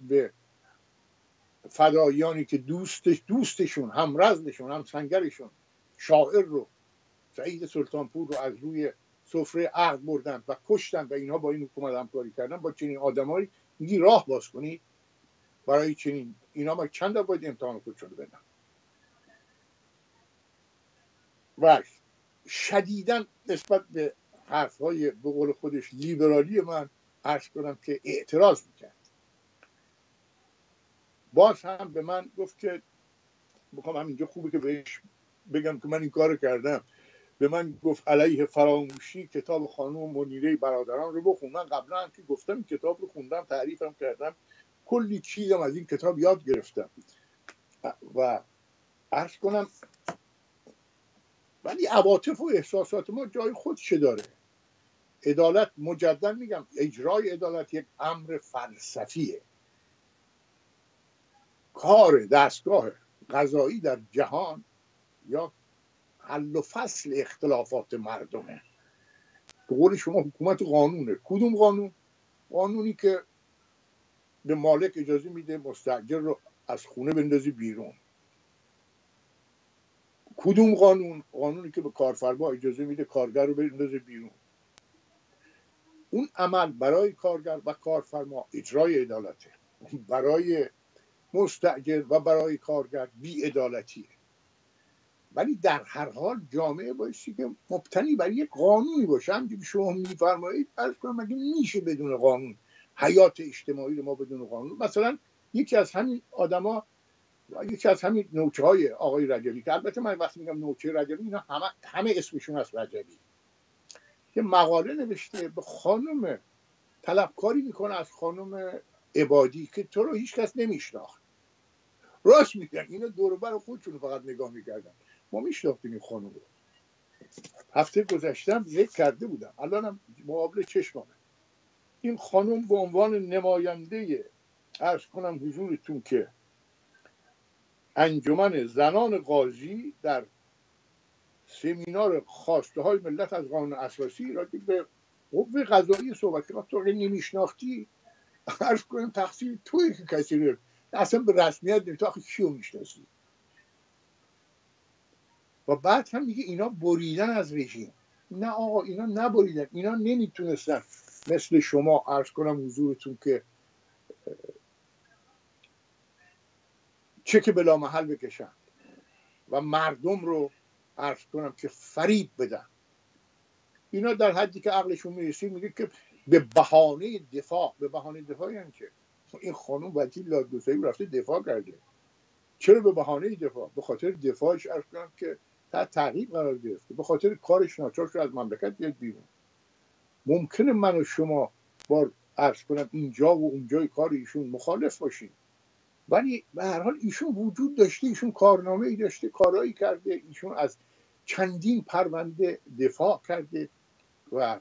فدایانی که دوستشون همرزمشون همسنگرشون شاعر رو سعید سلطانپور رو از روی سفره عقد بردن و کشتن و اینها با این حکومت همکاری کردن، با چنین آدمایی میگی راه باز کنی برای چنین اینا؟ ما چند تا باید امتحان خودشون رو بدن. و شدیداً نسبت به حرفهای به قول خودش لیبرالی من عرض کنم که اعتراض میکرد. باز هم به من گفت که بخوام همینجا خوبه که بهش بگم که من این کار کردم. به من گفت علیه فراموشی کتاب خانم منیره برادران رو بخون. من قبلا هم که گفتم این کتاب رو خوندم، تعریفم کردم، کلی چیزم از این کتاب یاد گرفتم و عرض کنم ولی عواطف و احساسات ما جای خودشه داره. عدالت، مجدد میگم، اجرای عدالت یک امر فلسفیه. کار دستگاه قضایی در جهان یا حل و فصل اختلافات مردمه. به قول شما حکومت قانونه. کدوم قانون؟ قانونی که به مالک اجازه میده مستاجر رو از خونه بندازی بیرون. کدوم قانون؟ قانونی که به کارفرما اجازه میده کارگر رو بندازه بیرون. اون عمل برای کارگر و کارفرما اجرای عدالته، برای مستاجر و برای کارگر بی عدالتیه. ولی در هر حال جامعه بایستی که مبتنی بر یک قانونی باشه. همونجوری که شما میفرمایید عرض کنم مگه میشه بدون قانون حیات اجتماعی رو ما بدون قانون؟ مثلا یکی از همین آدما، یکی از همین نوچه‌های آقای رجبی که البته من وقتی میگم نوچه رجبی اینا همه اسمشون از رجبی، یه مقاله نوشته به خانم، طلبکاری میکنه از خانم عبادی که تو رو هیچ کس نمیشناخت. راست میگن، اینا دور و بر خودشون فقط نگاه میکردن. ما میشناختیم این خانم رو. هفته گذشتم ذکر کرده بودم، الانم مقابل چشممه. این خانم به عنوان نماینده عرض کنم حضورتون که انجمن زنان قاضی در سمینار خواسته های ملت از قانون اساسی راجع به قوه قضایی صحبت کرد. تو نمیشناختی، عرض کنم تقصیر تویی که کسی رو اصلا به رسمیت نمی، تو آخه کیو میشناسی؟ و بعد هم میگه اینا بریدن از رژیم. نه آقا، اینا نبریدن. اینا نمیتونستن مثل شما عرض کنم حضورتون که چک بلا محل بکشن و مردم رو عرض کنم که فریب بدن. اینا در حدی که عقلشون میرسید میگه که به بهانه دفاع. به بهانه دفاع یعنی چه؟ این خانم وکیل دادگستری رفته دفاع کرده. چرا به بهانه دفاع؟ به خاطر دفاعش عرض کنم که تحت تعقیب قرار گرفته، به خاطر کارش ناچار شد از مملکت بیاد بیرون. ممکنه من و شما با عرض کنم اینجا و اونجای کار ایشون مخالف باشیم، ولی به هر حال ایشون وجود داشته، ایشون کارنامه ای داشته، کارایی کرده، ایشون از چندین پرونده دفاع کرده. و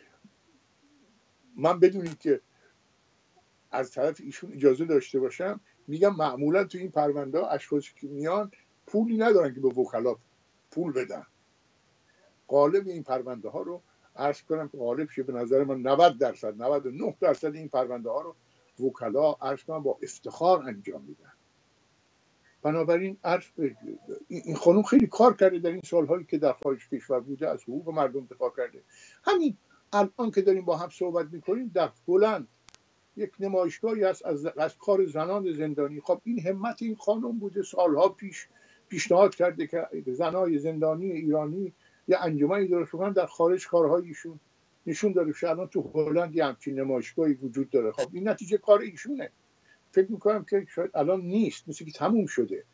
من بدون اینکه از طرف ایشون اجازه داشته باشم میگم معمولا تو این پرونده ها اشخاصی که میان پولی ندارن که به وکلا پول بدن. غالب این پرونده ها رو عرض کنم که غالب شه به نظر من 90% 99% این پرونده ها رو وکلا عرض کنم با افتخار انجام میدن. بنابراین این خانم خیلی کار کرده در این سالهایی که در خارج کشور بوده، از حقوق مردم دفاع کرده. همین الان که داریم با هم صحبت میکنیم در هلند یک نمایشگاهی هست از کار زنان زندانی. خب این همت این خانم بوده، سالها پیش پیشنهاد کرده که زنای زندانی ایرانی یه انجمنی درست کنن در خارج کارهایشون نشون داده شد الان تو هلند یه همچین نمایشگاهی وجود داره. خب این نتیجه کار ایشونه. فکر میکنم که شاید الان نیست، مثل که تموم شده.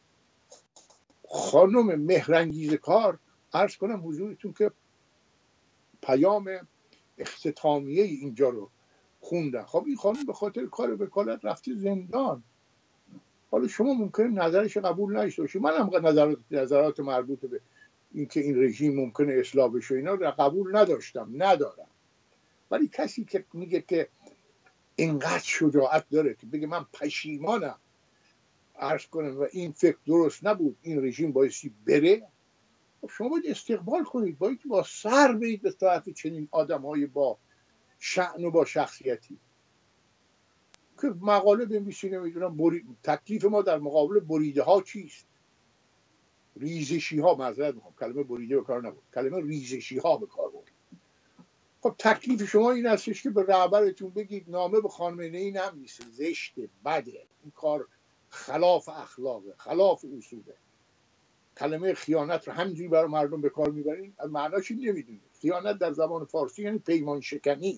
خانم مهرانگیز کار، عرض کنم حضورتون که پیام اختتامیه اینجا رو خوندن. خب این خانم به خاطر کار وکالت رفته زندان. حالا شما ممکنه نظرش قبول نشته باشید، من هم نظرات مربوط به اینکه این رژیم ممکنه اصلاح بشه اینا رو قبول ندارم. ولی کسی که میگه که اینقدر شجاعت داره که بگه من پشیمانم، عرض کنم و این فکر درست نبود، این رژیم بایستی بره، شما باید استقبال کنید، باید با سر برید به طرف چنین آدم‌های با شأن و با شخصیتی که مقاله بنویسید. نمیدونم تکلیف ما در مقابل بریده ها چیست، ریزشی ها، معذرت میخوام کلمه بریده به کار نبود، کلمه ریزشی ها به کار بود. خب تکلیف شما این هستش که به رهبرتون بگید نامه به خامنه‌ای ننویسه، زشته، بده، این کار خلاف اخلاقه، خلاف اصوله. کلمه خیانت رو همینجوری برای مردم به کار میبرین، معناش نمیدونید. خیانت در زبان فارسی یعنی پیمان شکنی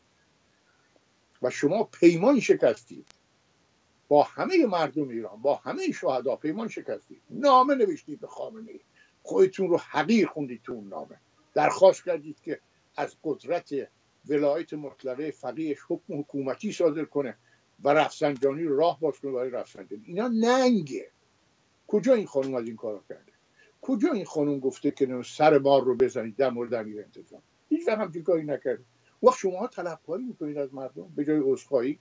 و شما پیمان شکستید با همه مردم ایران، با همه شهدا پیمان شکستید. نامه نوشتید به خامنه‌ای، خودتون رو حقیر خوندید تو اون نامه، درخواست کردید که از قدرت ولایت مطلقه فقیهش حکم حکومتی صادر کنه و رفسنجانی رو راه باز کنه برای رفسنجانی. اینا ننگه. کجا این خانم از این کارا کرده؟ کجا این خانم گفته که سر بار رو بزنید در مورد امیر انتظام؟ هیچ وقت همچین کاری نکرده. وقت شما طلبکاری میکنید از مردم به جای عذرخواهی.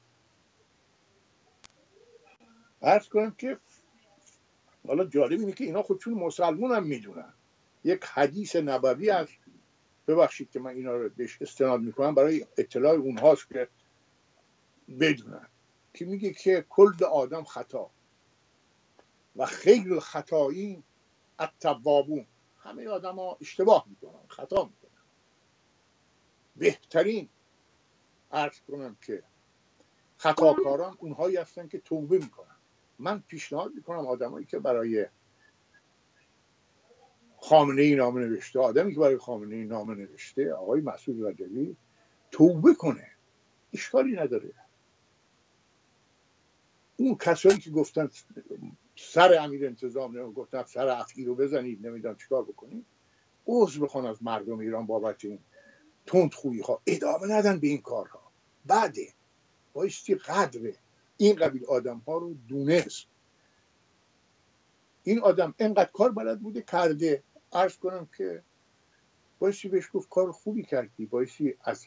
عرض کنم که حالا جالب اینه که اینا خودشون مسلمون هم میدونن. یک حدیث نبوی هست، ببخشید که من اینا رو بهش استناد میکنم، برای اطلاع اونهاست که بدونن، که میگه که کل آدم خطا و خیر الخطائین التوابون. همه آدم ها اشتباه میکنن، خطا میکنن. بهترین عرض کنم که خطاکاران اونهایی هستن که توبه میکنن. من پیشنهاد میکنم آدمایی که برای خامنه‌ای نامه نوشته، آدمی که برای خامنه‌ای نامه نوشته، آقای مسعود رجبی، توبه کنه، اشکالی نداره. اون کسایی که گفتن سر امیر انتظام، گفتن سر افغی رو بزنید، نمیدونم چیکار بکنید، عذر بخوان از مردم ایران بابت این تندخویی ها، ادامه ندن به این کارها. بعده بایستی قدر این قبیل آدم ها رو دونست. این آدم اینقدر کار بلد بوده کرده، عرض کنم که بایستی بهش گفت کار خوبی کردی، بایستی از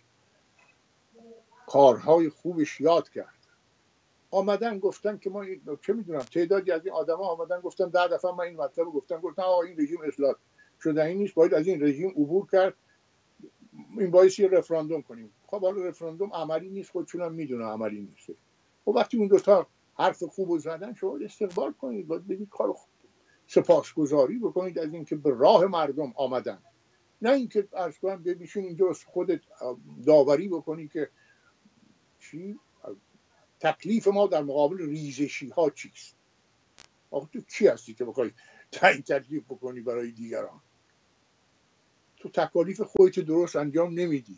کارهای خوبش یاد کرد. آمدن گفتن که ما چه میدونم، تعدادی از این آدما آمدن گفتن 10 دفعه من این مطلب رو گفتن آقا این رژیم اصلاح شدنی نیست، باید از این رژیم عبور کرد، این باعث یه رفراندوم کنیم. خب حالا رفراندوم عملی نیست، خودشون هم میدونه عملی نیست. خب وقتی اون دوتا حرف خوب زدن شما استقبال کنید، باید بگید کار خوب، سپاسگزاری بکنید از اینکه به راه مردم آمدن، نه اینکه عرض کنم ببیشین اینجا خودت داوری بکنی که چی تکلیف ما در مقابل ریزشی ها چیست. آخه تو کی هستی که بخوای تعیین تکلیف بکنی برای دیگران؟ تو تکالیف خودت درست انجام نمیدی.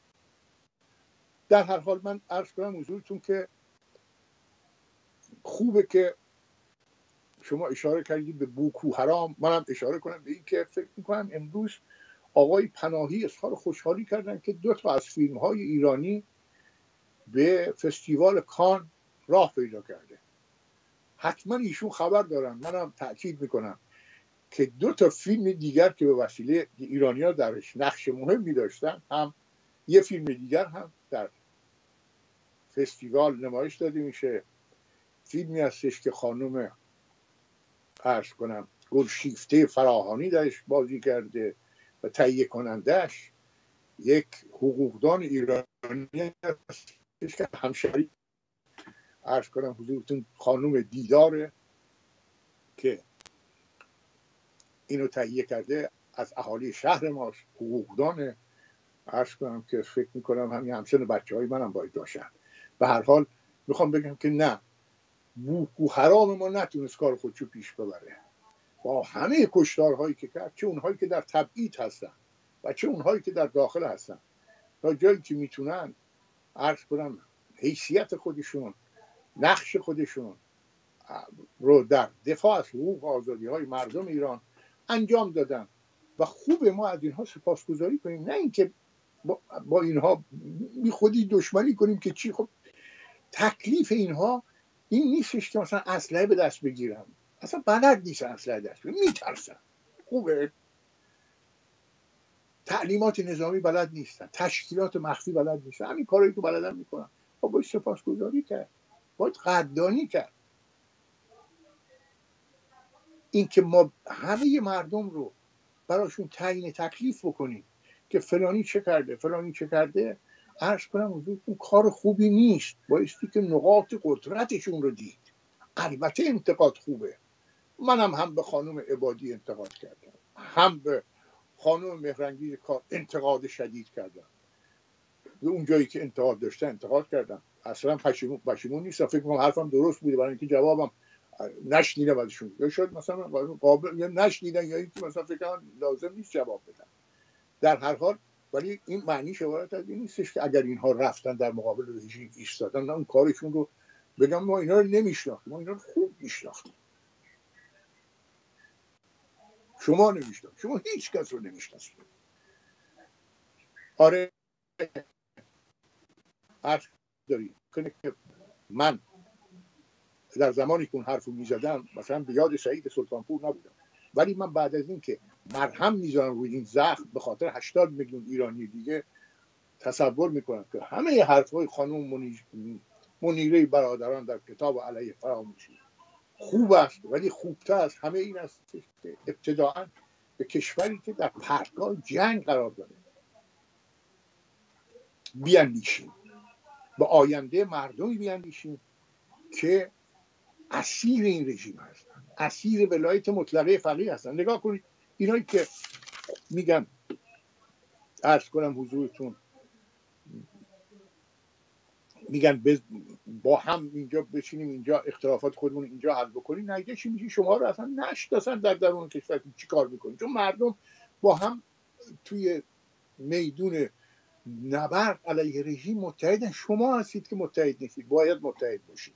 در هر حال من عرض کنم حضورتون که خوبه که شما اشاره کردید به بوکو حرام، منم اشاره کنم به این که فکر میکنم امروز آقای پناهی اظهار خوشحالی کردن که 2 تا از فیلم های ایرانی به فستیوال کان راه پیدا کرده. حتما ایشون خبر دارن، منم تأکید میکنم که 2 تا فیلم دیگر که به وسیله ایرانی‌ها درش نقش مهمی داشتن، هم یه فیلم دیگر هم در فستیوال نمایش داده میشه. فیلمی هستش که خانم عرض کنم گلشیفته فراهانی درش بازی کرده و تهیه کنندش یک حقوقدان ایرانی هستش که همشهری عرض کنم حضورتون خانم دیداره که اینو تهیه کرده، از اهالی شهر ماست، حقوقدانه. عرض کنم که فکر میکنم همین همسن بچه‌های منم باید باشن. به هر حال میخوام بگم که نه، بوکو حرام ما نتونست کار خودشو پیش ببره با همه کشتارهایی که کرد، چه اونهایی که در تبعید هستن و چه اونهایی که در داخل هستن. تا جایی که میتونن عرض کنم حیثیت خودشون، نقش خودشون رو در دفاع از حقوق و آزادی های مردم ایران انجام دادن و خوب ما از اینها سپاسگزاری کنیم، نه اینکه با اینها بی خودی دشمنی کنیم که چی. خب تکلیف اینها این نیستش که مثلا اسلحه به دست بگیرن، اصلا بلد نیستن اسلحه دست بگیرن، میترسن. خوبه تعلیمات نظامی بلد نیستن، تشکیلات مخفی بلد نیستن، همین کارایی که بلدن میکنن. خب باید سپاسگزاری کرد، باید قدردانی کرد. این که ما همه مردم رو براشون تعیین تکلیف بکنیم که فلانی چه کرده فلانی چه کرده، عرض کنم اون کار خوبی نیست. بایستی که نقاط قدرتشون رو دید. البته انتقاد خوبه، منم هم به خانم عبادی انتقاد کردم، هم به خانم مهرنگیز کار انتقاد شدید کردم، به اون جایی که انتقاد داشته انتقاد کردم. اصلا پشیمون نیستم، فکر می‌کنم حرفم درست بوده، برای اینکه جوابم نشنیدم ازشون، یا شاید مثلا قابل یا نشنیدن یا اینکه مثلا فکر کنم لازم نیست جواب بدن. در هر حال ولی این معنیش عبارت از این نیستش که اگر اینها رفتن در مقابل رژیم ایستادن نه اون کارشون رو بگم ما اینا رو نمیشناختیم، ما اینا رو خوب میشناختیم. شما نمیشناختید، شما هیچ کس رو نمیشناختید. آره حرف دارید که من در زمانی که اون حرفو میزدم مثلا به یاد سعید سلطانپور نبودم، ولی من بعد از این که مرهم میذارم روی این زخم به خاطر 80 میلیون ایرانی دیگه، تصور میکنم که همه حرفهای خانم منیره برادران در کتاب علیه فراموشی خوب است، ولی خوبتر از همه این است که ابتداعا به کشوری که در پرتگاه جنگ قرار داره بیاندیشیم، به آینده مردمی بیاندیشیم که اسیر این رژیم هستن، اسیر ولایت مطلقه فقیه هستن. نگاه کنید اینایی که میگن، عرض کنم حضورتون، میگن با هم اینجا بشینیم، اینجا اختلافات خودمون اینجا حل بکنیم، نتیجه چی میشه؟ شما رو اصلا نشناسن در درون کشور چی کار میکنید، چون مردم با هم توی میدون نبرد علیه رژیم متحدن. شما هستید که متحد نیستید، باید متحد باشید.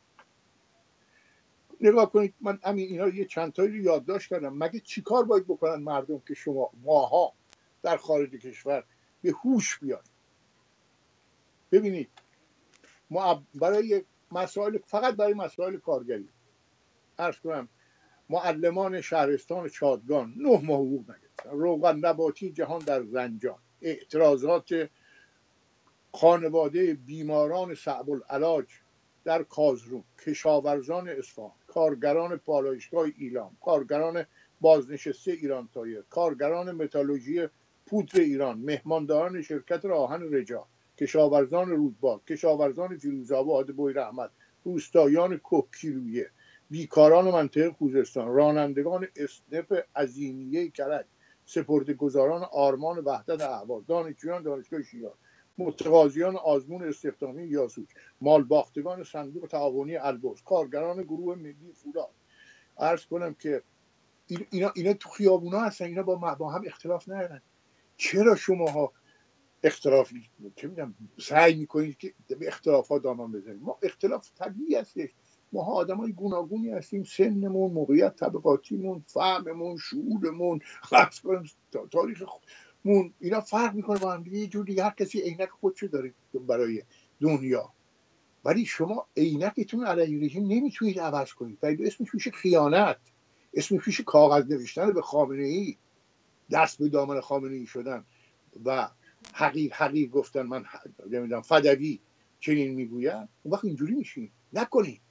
نگاه کنید، من همین اینا یه چند تایی رو یادداشت کردم. مگه چیکار باید بکنن مردم که شما ماها در خارج کشور به هوش بیاید؟ ببینید ما برای مسائل، فقط برای مسائل کارگری، عرض کنم معلمان شهرستان چادگان 9 ماه حقوق نگرفتن، روغن نباتی جهان در زنجان، اعتراضات خانواده بیماران صعب العلاج در کازرون، کشاورزان اصفهان، کارگران پالایشگاه ایلام، کارگران بازنشسته ایران تایر، کارگران متالورژی پودر ایران، مهمانداران شرکت راهن رجا، کشاورزان رودبار، کشاورزان فیروزآباد بویر احمد، روستایان کوکیلویه، بیکاران منطقه خوزستان، رانندگان اسنپ عظیمیه کرج، سپرده‌گذاران آرمان وحدت اهواز، دانشجویان دانشگاه شیراز، متقاضیان آزمون استخدامی یاسوج، مالباختگان صندوق تعاونی البرز، کارگران گروه ملی فولاد. عرض کنم که اینا تو خیابونا هستن، اینا با هم اختلاف ندارن. چرا شماها اختلافی چه میدونم سعی میکنید که به اختلافات دامن بزنید؟ ما اختلاف طبیعی هستش، ما آدمای گوناگونی هستیم، سنمون، موقعیت طبقاتیمون، فهممون، شعورمون، عرض کنم تاریخمون، اینا فرق میکنه با هم دیگه. یه جور دیگه هر کسی عینک خودشو داره برای دنیا، ولی شما عینکتون علیه رژیم نمیتونید عوض کنید. ولی اسمش میشه خیانت، اسمش میشه کاغذ نوشتن به خامنه‌ای، دست به دامن خامنه‌ای شدن و حقیر گفتن من نمیدونم فدوی چنین میگویم. اون وقت اینجوری میشین. نکنید.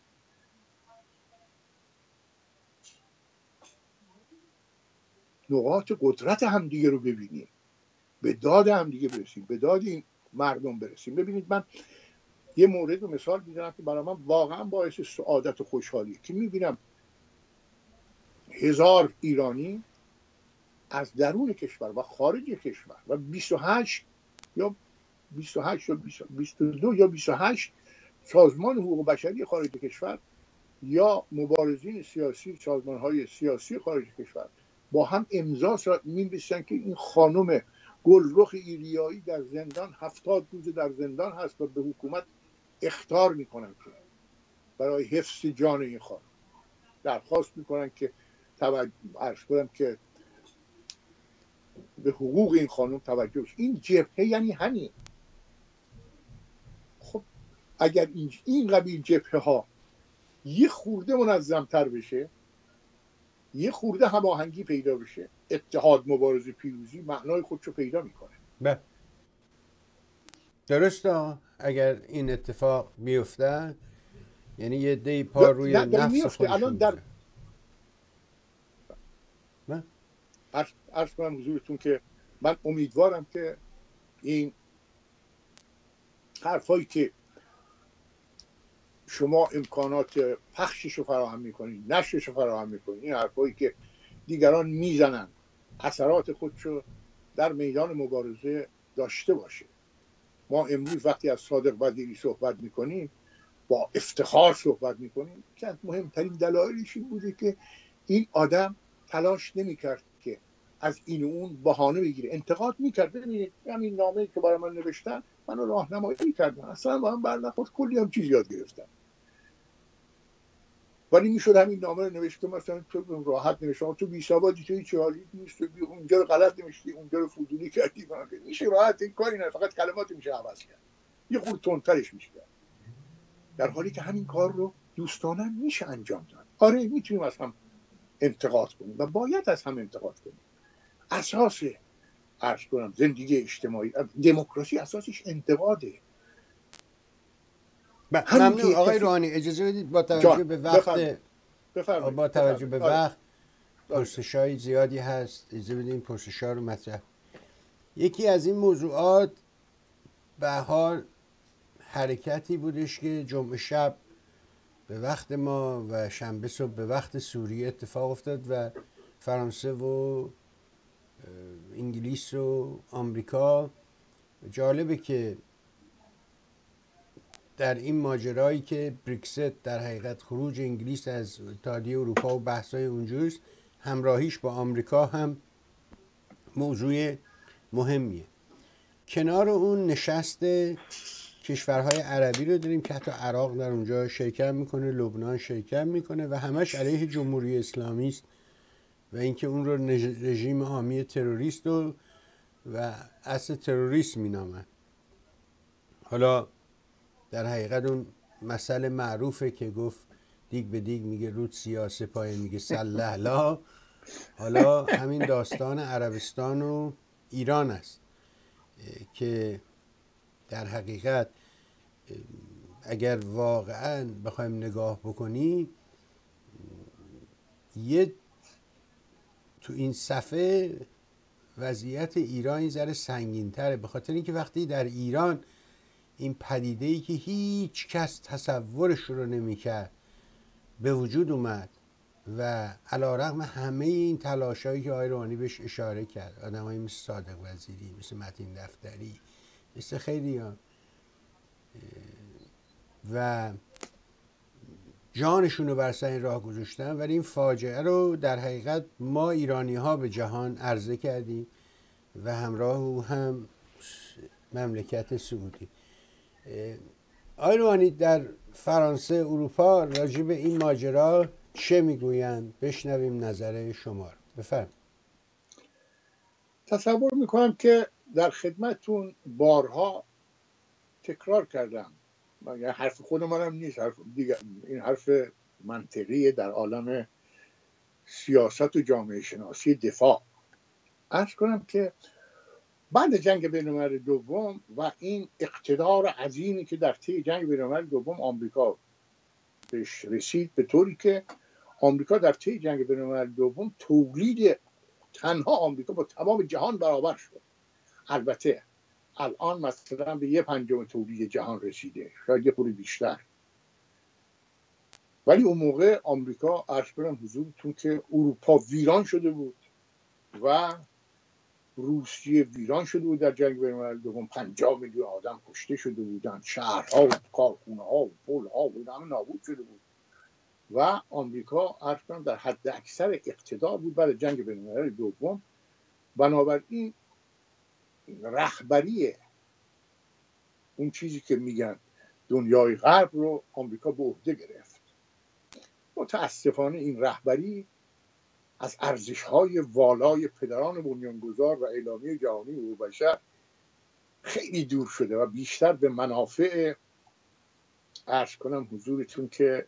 نقاط قدرت همدیگه رو ببینیم، به داد همدیگه برسیم، به داد این مردم برسیم. ببینید من یه مورد رو مثال میزنم که برای من واقعا باعث سعادت و خوشحالیه که میبینم 1000 ایرانی از درون کشور و خارج کشور و 28 یا 22 یا 28 سازمان حقوق بشری خارج کشور یا مبارزین سیاسی، سازمان‌های سیاسی خارج کشور با هم امضا می‌نویسن که این خانم گلرخ ایریایی در زندان 70 روز در زندان هست و به حکومت اخطار میکنن که برای حفظ جان این خانم درخواست میکنن که عرض کنم که به حقوق این خانم توجه. این جبهه یعنی همین. خب اگر این قبیل جبهه ها یه خورده منظمتر بشه، یه خورده هماهنگی پیدا بشه، اتحاد مبارزه پیروزی معنای خودشو پیدا میکنه. بله درسته. اگر این اتفاق بیفته یعنی یه دی پا روی نفس خودشون الان در عرض کنم حضورتون که من امیدوارم که این حرفایی که شما امکانات پخشش رو فراهم میکنید، نشرش رو فراهم میکنید، این حرفایی که دیگران میزنن اثرات خودشو در میدان مبارزه داشته باشه. ما امروز وقتی از صادق بدیعی صحبت میکنیم، با افتخار صحبت میکنیم، که از مهمترین دلایلش این بوده که این آدم تلاش نمیکرد که از این و اون بهانه بگیره، انتقاد میکرد. ببینید همین نامه‌ای که برای من نوشتن منو راهنمایی کردن، اصلا با هم برنخورد، کلی هم چیز یاد گرفتم. ولی میشد همین نامه رو نوشته مثلا تو راحت نوشته، تو بی سوادی، تو هیچ حالی نیست، تو اونجا رو غلط نوشتی، اونجا رو فضولی کردی، میشه راحت این کاری نه، فقط کلمات میشه عوض کرد، یه خورده تندترش میشه کرد، در حالی که همین کار رو دوستانه میشه انجام داد. آره میتونیم از هم انتقاد کنیم و باید از هم انتقاد کنیم. اساس عرض کنم زندگی اجتماعی، دموکراسی اساسش انتقاده. ممنون آقای روحانی. اجازه بدید با توجه به وقت با توجه به وقت پرسش‌های زیادی هست، اجازه بدید این پرسش‌ها رو مطرح. یکی از این موضوعات به حال حرکتی بودش که جمعه شب به وقت ما و شنبه صبح به وقت سوریه اتفاق افتاد و فرانسه و انگلیس و آمریکا. جالبه که در این ماجرایی که برکست در حقیقت خروج انگلیس از اتحادیه اروپا و بحث‌های اونجوست، همراهیش با آمریکا هم موضوع مهمیه. کنار اون نشست کشورهای عربی رو داریم که حتی عراق در اونجا شرکت میکنه، لبنان شرکت میکنه و همش علیه جمهوری اسلامی است و اینکه اون رو رژیم حامی تروریست و اصل تروریست مینامن. حالا در حقیقت اون مسئله معروفه که گفت دیگ به دیگ میگه رود سیاه، سپاه میگه سلحلا. حالا همین داستان عربستان و ایران است که در حقیقت اگر واقعا بخوایم نگاه بکنی یه تو این صفحه وضعیت ایران این ذره سنگین تره، به خاطر اینکه وقتی در ایران این پدیده‌ای که هیچ کس تصورش رو نمی‌کرد به وجود اومد و علیرغم همه این تلاشایی که آقای روحانی بهش اشاره کرد، آدمایی مثل صادق وزیری، مثل متین دفتری، مثل خیلی و جانشون رو بر سر این راه گذاشتن، ولی این فاجعه رو در حقیقت ما ایرانی ها به جهان عرضه کردیم و همراه او هم مملکت سعودی. آقای روحانی در فرانسه، اروپا راجع به این ماجرا چه میگویند؟ بشنویم نظر شما رو. بفرمایید. تصور میکنم که در خدمتتون بارها تکرار کردم، حرف خود منم نیست، این حرف منطقیه در عالم سیاست و جامعه شناسی دفاع. عرض کنم که بعد جنگ بین‌المللی دوم و این اقتدار عظیمی که در طی جنگ بین‌المللی دوم آمریکا بهش رسید، به طوری که آمریکا در طی جنگ بین‌المللی دوم تولید تنها آمریکا با تمام جهان برابر شد. البته الان مثلا به 1/5 تولید جهان رسیده، شاید یه خورده بیشتر، ولی اون موقع آمریکا عرض کنم حضورتون که اروپا ویران شده بود و روسیه ویران شده بود در جنگ بین‌المللی دوم. 50 میلیون آدم کشته شده بودند، شهرها و کارخونه‌ها و پل‌ها و همه نابود شده بود و آمریکا عرض کنم در حد اکثر اقتدار بود بعد جنگ بین‌المللی دوم. بنابراین رهبری اون چیزی که میگن دنیای غرب رو آمریکا به عهده گرفت. متاسفانه این رهبری از ارزش‌های والای پدران بنیانگذار و اعلامیه جهانی حقوق بشر خیلی دور شده و بیشتر به منافع، عرض کنم حضورتون که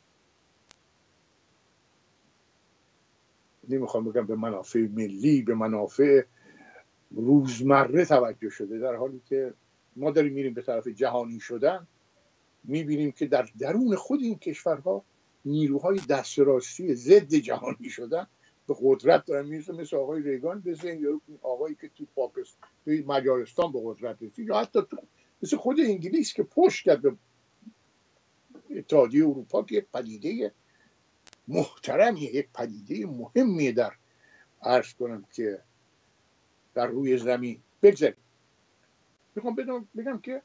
نمیخوام بگم به منافع ملی، به منافع روزمره توجه شده، در حالی که ما داریم میریم به طرف جهانی شدن. میبینیم که در درون خود این کشورها نیروهای دست راستی ضد جهانی شدن به قدرت دارن میرسن، مثل آقای ریگان بزنین یا آقایی که تو پاکستان، تو مجارستان به قدرت رسید، یا حتی تو مثل خود انگلیس که پشت کرد به اتحادیه اروپا که یک پدیده محترمیه، یک پدیده مهمیه در، عرض کنم که در روی زمین. بگذاریم میخوام بگم که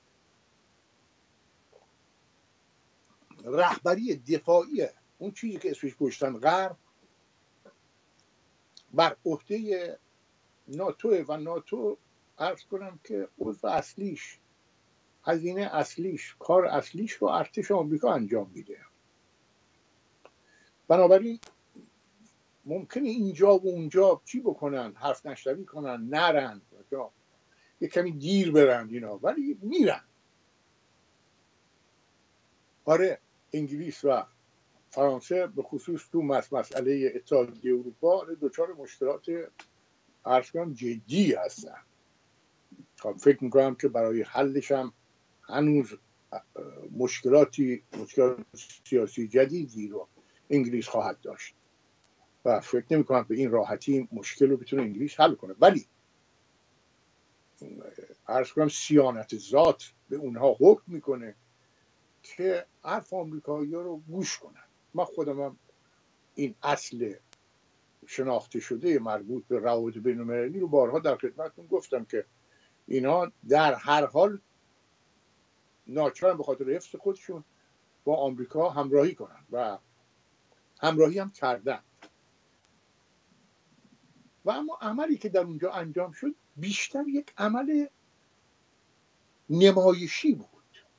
رهبری دفاعی اون چیزی که اسمش گذاشتن غرب بر عهده ناتو و ناتو، عرض کنم که عضو اصلیش، هزینه اصلیش، کار اصلیش رو ارتش آمریکا انجام میده. بنابراین ممکنه اینجا و اونجا چی بکنن، حرف نشنوی کنن، نرن، یه کمی دیر برن اینا، ولی میرن. آره، انگلیس و فرانسه به خصوص تو مسئله اتحادیه اروپا دچار مشکلات، عرض کنم، جدی هستن. فکر میکنم که برای حلش هم هنوز مشکلات سیاسی جدیدی رو انگلیس خواهد داشت و فکر نمی کنم به این راحتی مشکل رو بتونه انگلیس حل کنه. ولی عرض کنم صیانت ذات به اونها حکم میکنه که حرف آمریکایی ها رو گوش کنن. من خودم هم این اصل شناخته شده مربوط به روابط بین‌المللی رو بارها در خدمتتون گفتم که اینا در هر حال ناچارن به خاطر حفظ خودشون با آمریکا همراهی کنن و همراهی هم کردن. و اما عملی که در اونجا انجام شد بیشتر یک عمل نمایشی بود.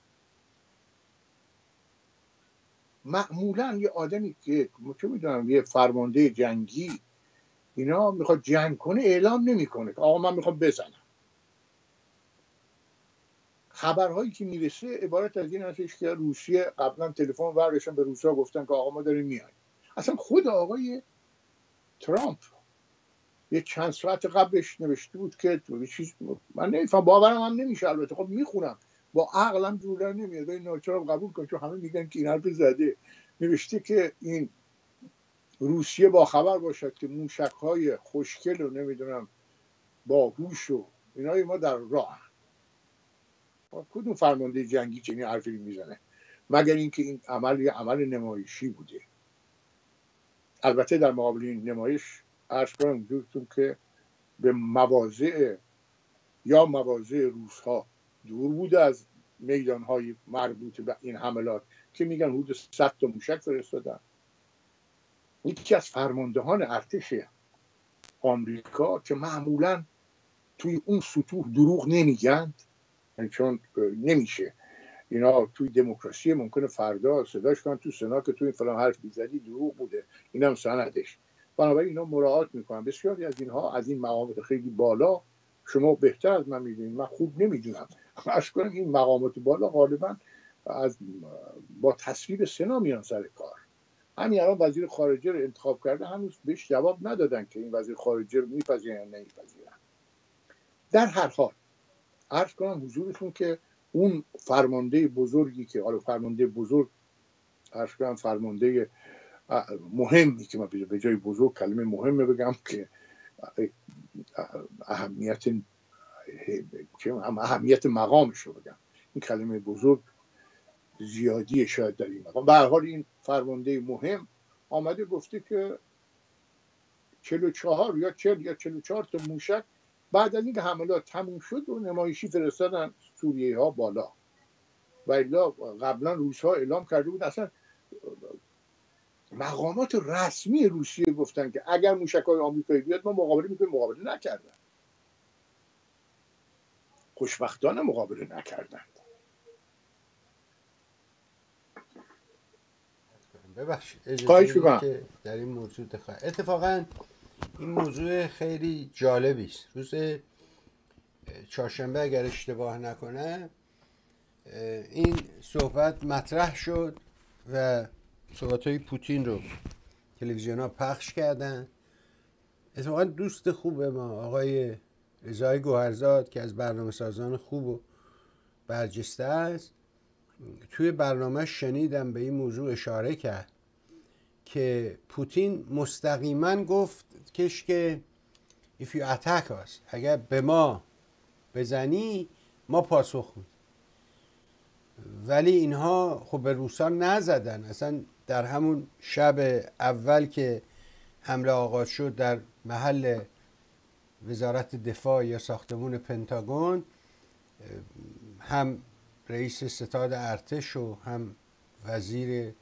معمولا یه آدمی که چه میدونم یه فرمانده جنگی اینا میخواد جنگ کنه اعلام نمیکنه که آقا من میخوام بزنم. خبرهایی که میرسه عبارت از این هستش که روسیه قبلا تلفن برداشتن به روسا گفتن که آقا ما داریم میایم. اصلا خود آقای ترامپ یه چند ساعت قبلش نوشته بود که تو چیز، من نمیفهم، باورم هم نمیشه، البته خب میخونم با عقلم جور نمیاد، ولی ناچارم قبول کنم چون همه میگن که این حرف زده. نوشته که این روسیه با خبر باشد که موشک‌های خوشگل و نمیدونم باهوش و اینای ما در راه. کدوم فرمانده جنگی چنین حرفی میزنه؟ مگر اینکه این عمل یه عمل نمایشی بوده. البته در مقابل این نمایش عرض کنم حضورتون که به مواضع روس‌ها دور بوده از میدان‌های مربوط به این حملات که میگن حدود 100 تا موشک فرستادن. یکی از فرماندهان ارتش آمریکا که معمولاً توی اون سطوح دروغ نمیگن، چون نمیشه، اینا توی دموکراسی ممکنه فردا صداش کنن تو سنا که توی فلان حرف میزدی دروغ بوده، اینم سندش. بنابراین اینا مراعات میکنن. بسیاری از اینها از این مقامات خیلی بالا، شما بهتر از من میدونید، من خوب نمیدونم، عرض کنم این مقامات بالا غالبا با تصویب سنا میان سر کار. همین الان وزیر خارجه رو انتخاب کرده، هنوز بهش جواب ندادن که این وزیر خارجه رو میپذیرن یا نمیپذیرن. در هر حال عرض کنم حضورتون که اون فرمانده بزرگی که حالا فرمانده بزرگ، عرض کنم فرمانده مهمی که من به جای بزرگ کلمه مهمه بگم که اهمیت مقامش رو بگم، این کلمه بزرگ زیادیه شاید در این مقام. به هر حال این فرمانده مهم آمده گفته که 44 یا 40 یا 44 تا موشک بعد از اینکه حملات تموم شد و نمایشی فرستادن سوریه ها بالا. و الا قبلا روس ها اعلام کرده بود، اصلا مقامات رسمی روسیه گفتن که اگر موشک‌های آمریکایی بیاد ما مقابله میکنیم، مقابله نکردن. خوشبختانه مقابله نکردند. ببخشید اجازه خواهش بدید میکنم. که در این موضوع اتفاقا این موضوع خیلی جالبی است. روز چهارشنبه اگر اشتباه نکنم این صحبت مطرح شد و صحبت‌های پوتین رو تلویزیون ها پخش کردن. اتفاقا دوست خوب ما آقای رضای گوهرزاد که از برنامه سازان خوب و برجسته است، توی برنامه شنیدم به این موضوع اشاره کرد که پوتین مستقیما گفت که if you attack us، اگر به ما بزنی ما پاسخ میدیم. ولی اینها خب به روسا نزدن. اصلا در همون شب اول که حمله آغاز شد در محل وزارت دفاع یا ساختمون پنتاگون، هم رئیس ستاد ارتش و هم وزیر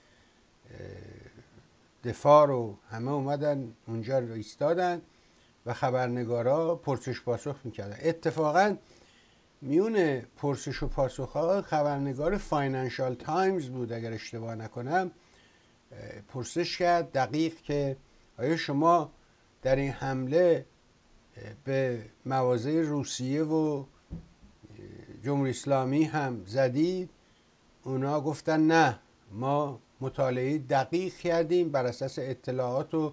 دفاع رو همه اومدن اونجا رو ایستادن و خبرنگارا پرسش پاسخ میکردن. اتفاقا میون پرسش و پاسخ ها خبرنگار فاینانشال تایمز بود اگر اشتباه نکنم، پرسش کرد دقیق که آیا شما در این حمله به مواضع روسیه و جمهوری اسلامی هم زدید؟ اونا گفتن نه، ما مطالعه دقیق کردیم بر اساس اطلاعات و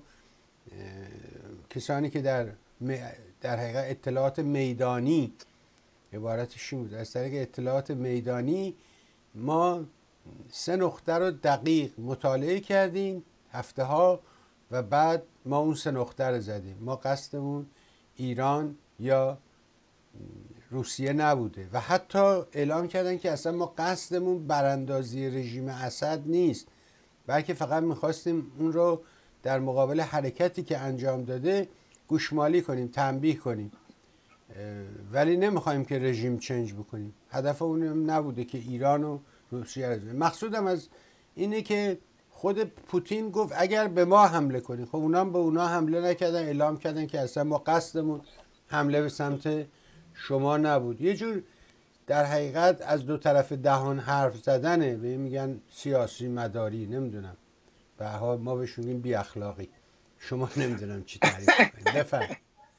کسانی که در حقیقت اطلاعات میدانی، عبارتش این بود، از طریق اطلاعات میدانی ما 3 نقطه رو دقیق مطالعه کردیم هفته ها و بعد ما اون 3 نقطه رو زدیم. ما قصدمون ایران یا روسیه نبوده و حتی اعلام کردن که اصلا ما قصدمون براندازی رژیم اسد نیست، بلکه فقط میخواستیم اون رو در مقابل حرکتی که انجام داده گوشمالی کنیم، تنبیه کنیم، ولی نمیخوایم که رژیم چنج بکنیم. هدف اون نبوده که ایران و روسیه رو. مقصودم از اینه که خود پوتین گفت اگر به ما حمله کنیم، خب اونا به اونا حمله نکردن، اعلام کردن که اصلا ما قصدمون حمله به سمت شما نبود. یه جور در حقیقت از دو طرف دهان حرف زدنه، به میگن سیاسی مداری، نمیدونم، به هر حال ما بهش میگیم بی اخلاقی. شما نمیدونم چی تعریف کنید. بفرمایید.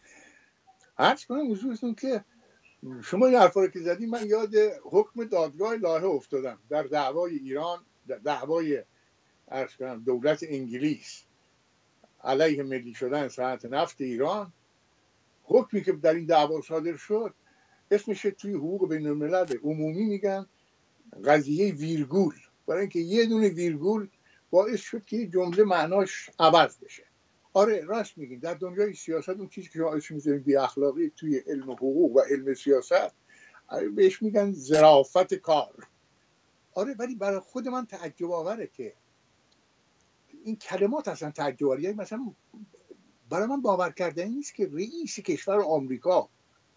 عرض کنم حضورتون که شما این حرفا رو که زدی من یاد حکم دادگاه لاهه افتادم در دعوای ایران، دعوای عرض کنم دولت انگلیس علیه ملی شدن صنعت نفت ایران. حکمی که در این دعوا صادر شد اسمش توی حقوق بین الملل عمومی میگن قضیه ویرگول، برای اینکه یه دونه ویرگول باعث شد که جمله معناش عوض بشه. آره راست میگین، در دنیای سیاست اون چیزی که شما اسمش میذارین بی اخلاقی توی علم حقوق و علم سیاست بهش میگن ظرافت کار. آره ولی برای خود من تعجب آوره که این کلمات اصلا تعجب آوره. یعنی مثلا برای من باور کردنی نیست که رئیس کشور آمریکا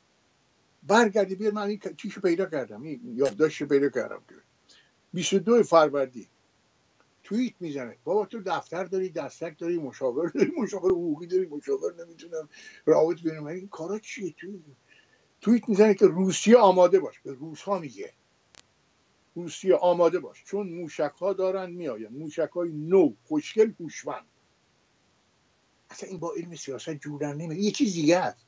برگردی بیاد. من این چیشو پیدا کردم، این یادداشتشو پیدا کردم که 22 فروردین توییت میزنه بابا تو دفتر داری، دستک داری، مشاور داری، مشاور حقوقی داری، مشاور نمیتونم روابط بین المللی، این کارا چیه؟ توییت میزنه که روسیه آماده باش. به روس ها میگه روسیه آماده باش چون موشک ها دارن میآین، موشک های نو، خوشگل، هوشمند. اصلا این با علم سیاست جور در نمیاد. یه چیز دیگه است،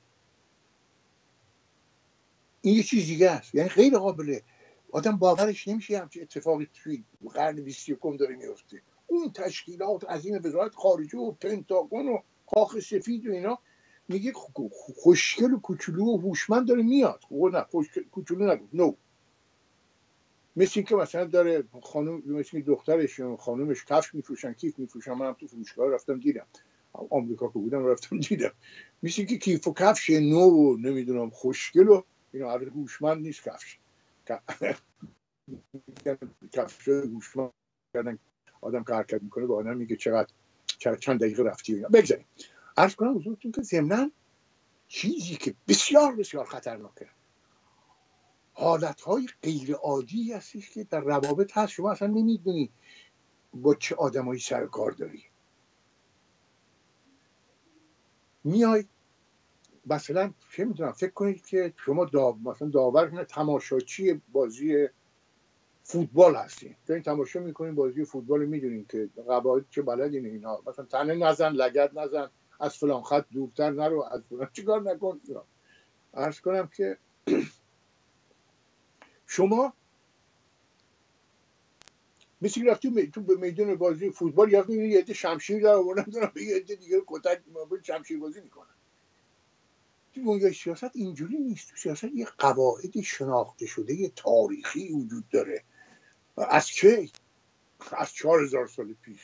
این یه چیز دیگه است. یعنی غیر قابله آدم باورش نمیشه همچین اتفاقی توی قرن 21 داره میفته. اون تشکیلات عظیم وزارت خارجه و پنتاگون و کاخ سفید و اینا میگه خوشگل و کوچولو و هوشمند داره میاد. نه کوچولو نگو، نو. مثل این که مثلا داره خانم، مثل دخترش و خانومش کفش میفروشن، کیف میفروشن. منم تو فروشگاه رفتم دیدم، آمریکا که بودم رفتم دیدم. مثل این که کیف و کفش نو و نمیدونم خوشگل و اینا. البته هوشمند نیست کفش. کفش هوشمند کردن آدم که حرکت میکنه به آدم میگه چند دقیقه رفتی و اینا. بگذاریم. عرض کنم حضورتون که ضمناً چیزی که بسیار بسیار خطرناکه، حالتهای غیر عادی هستش که در روابط هست. شما اصلا نمیدونی با چه آدمایی سر کار داری. میای مثلا چه میدونم، فکر کنید که شما مثلا داور تماشاچی بازی فوتبال هستین، تو این تماشا میکنین بازی فوتبال، میدونین که قواعد چه بلدین اینا، مثلا تنه نزن، لگد نزن، از فلان خط دورتر نرو، از فلان چیکار نکن. عرض کنم که شما مثل رفتی تو میدان بازی فوتبال یا میبینی یه عده شمشیر در آوردن دارن به یه عده دیگه کتک شمشیر بازی میکنن. تو دنیای سیاست اینجوری نیست. تو سیاست یه قواعد شناخته شده، یه تاریخی وجود داره. از کی؟ از 4000 سال پیش.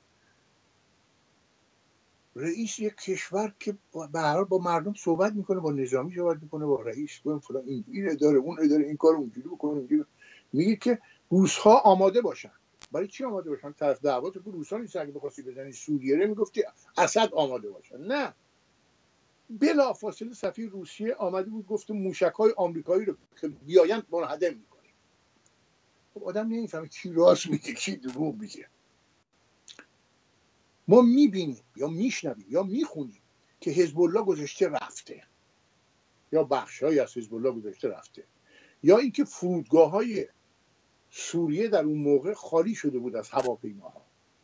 رئیس یک کشور که به هر حال با مردم صحبت میکنه، با نظامی صحبت میکنه، با رئیس با فلان، این اداره اون اداره این کار اونجوری بکنه اونجوری. میگه که روس‌ها آماده باشن. برای چی آماده باشن؟ طرف دعوا تو روس‌ها نیست. اگه بخواستی بزنی سوریه رو میگفتی اسد آماده باشن. نه، بلافاصله سفیر روسیه آمده بود گفت موشک‌های آمریکایی رو که بیایند منهدم میکنه. خب آدم نمیفهمه کی راست میگه کی دروغ میگه. ما میبینیم یا میشنویم یا میخونیم که حزب الله گذاشته رفته، یا بخش‌هایی از حزب الله گذاشته رفته، یا اینکه فرودگاه‌های سوریه در اون موقع خالی شده بود از هواپیماها،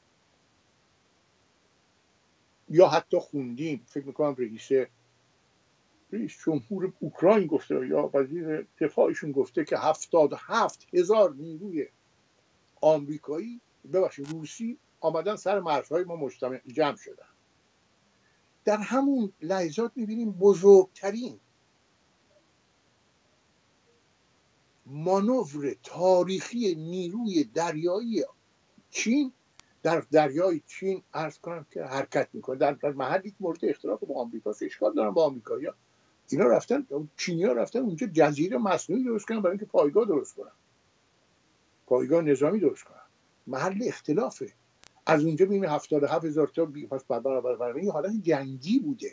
یا حتی خوندیم، فکر میکنم رئیس جمهور اوکراین گفته یا وزیر دفاعشون گفته که 77,000 نیروی آمریکایی روسی آمدن سر مرزهای ما جمع شدن. در همون لحظات میبینیم بزرگترین مانور تاریخی نیروی دریایی چین در دریای چین عرض کنم که حرکت میکنه در محلی که مورد اختلاف با آمریکا، اشکال دارن با آمریکایی‌ها. اینا رفتن، چینی‌ها رفتن اونجا جزیره مصنوعی درست کردن برای اینکه پایگاه درست کنن، پایگاه نظامی درست کنن. محل اختلافه. از اونجا میبینی 77,000 تا پس برابر این حالت جنگی بوده.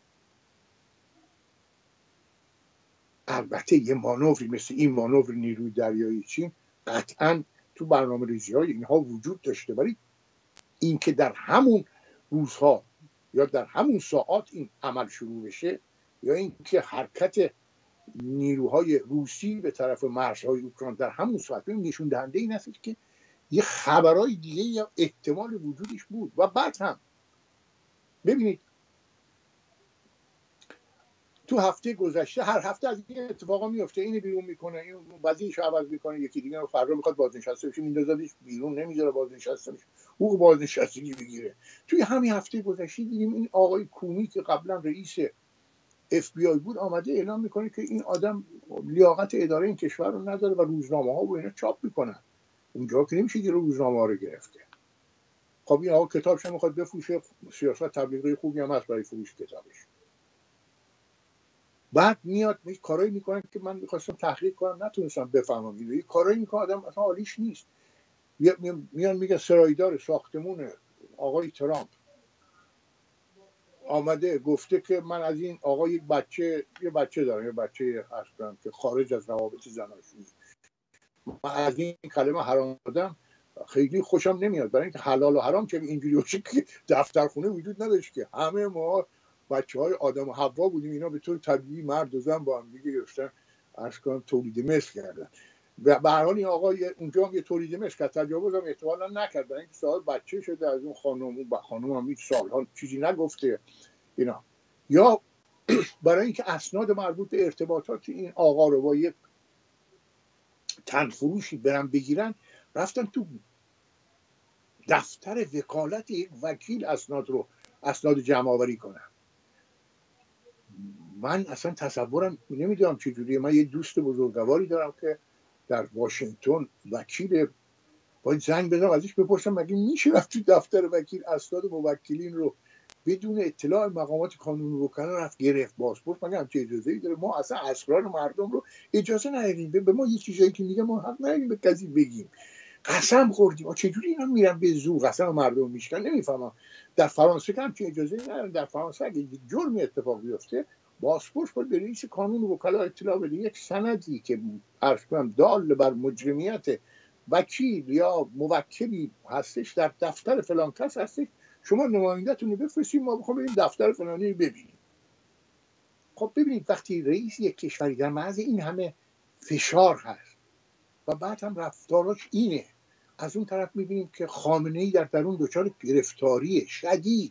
البته یه مانوری مثل این مانور نیروی دریایی چین قطعاً تو برنامه‌ریزی‌های اینها وجود داشته، ولی این که در همون روزها یا در همون ساعات این عمل شروع بشه، یا این که حرکت نیروهای روسی به طرف مرزهای اوکراین در همون ساعت نشون دهنده این است که یه خبرهای دیگه یا احتمال وجودش بود. و بعد هم ببینید تو هفته گذشته هر هفته از این اتفاقا میفته، اینو بیرون میکنه، این وضعیتش عوض میکنه، یکی دیگه رو فردا میخواد بازنشسته بشه میندازدش بیرون، نمیذاره بازنشسته بشه، حقوق بازنشستگی بگیره. توی همین هفته گذشته دیدیم این آقای کومی که قبلا رئیس FBI بود آمده اعلام میکنه که این آدم لیاقت اداره این کشور رو نداره و روزنامه‌ها و اینا چاپ میکنن. اونجا که نمیشه که روزنامه‌ها رو گرفته. خب این آقا کتابش میخواد بفروشه، سیاست تبلیغی خوبی هم هست برای فروش کتابش. بعد میاد کارایی میکنن که من میخواستم تحقیق کنم نتونستم بفهمم. این کارایی میکنه آدم اصلا حالیش نیست. میان میگه سرایدار ساختمون آقای ترامپ آمده گفته که من از این آقا یه بچه دارم، یه بچه هستم که خارج از روابط زناشویی، من از این کلمه حرام دادم خیلی خوشم نمیاد، برای اینکه حلال و حرام که اینجوری باشه که دفترخونه وجود نداشت که همه ما بچه‌های آدم و حوا بودیم، اینا به طور طبیعی مرد و زن با هم دیگه گرفتن عرض کنم تولید مثل کردن. و به هر حال این آقا اونجا هم یه تولید مثل کرد، تجاوز هم احتمالاً نکرد، برای اینکه صاحب بچه شده از اون خانم هم هیچ سال‌ها چیزی نگفته اینا. یا برای اینکه اسناد مربوط به ارتباطات این آقا رو با یک تنفروشی برن بگیرن، رفتن تو دفتر وکالت یک وکیل اسناد جمع آوری کنن. من اصلا تصورم نمیدونم چجوریه. من یه دوست بزرگواری دارم که در واشنگتن وکیل، باید زنگ بزنم ازش بپرسم مگه میشه رفت تو دفتر وکیل اسناد موکلین رو بدون اطلاع مقامات قانونی وکلا رفت گرفت؟ پاسپورت مگه همچین اجازه‌ای داره؟ ما اصلا اسرار مردم رو اجازه نداریم، به ما یه چیزایی که میگه ما حق نداریم به کسی بگیم. قسم خوردیم. چجوری اینا میرن به زور قسم مردم میشکن؟ نمیفهمم. در فرانسه هم چه اجازه‌ای ندارن. در فرانسه اگه جرمی اتفاق بیفته پاسپورت باید به رئیس قانون وکلا اطلاع بده، یک سندی که عرض کنم دال بر مجرمیت وکیل یا موکلی هستش در دفتر فلان کس هستش، شما نماینده‌تون رو بفرستید ما بخوام بریم دفتر فلانی ببینیم. خب ببینید وقتی رئیس یک کشوری در معرض این همه فشار هست و بعد هم رفتاراش اینه، از اون طرف میبینیم که خامنه‌ای در درون دچار گرفتاری شدید.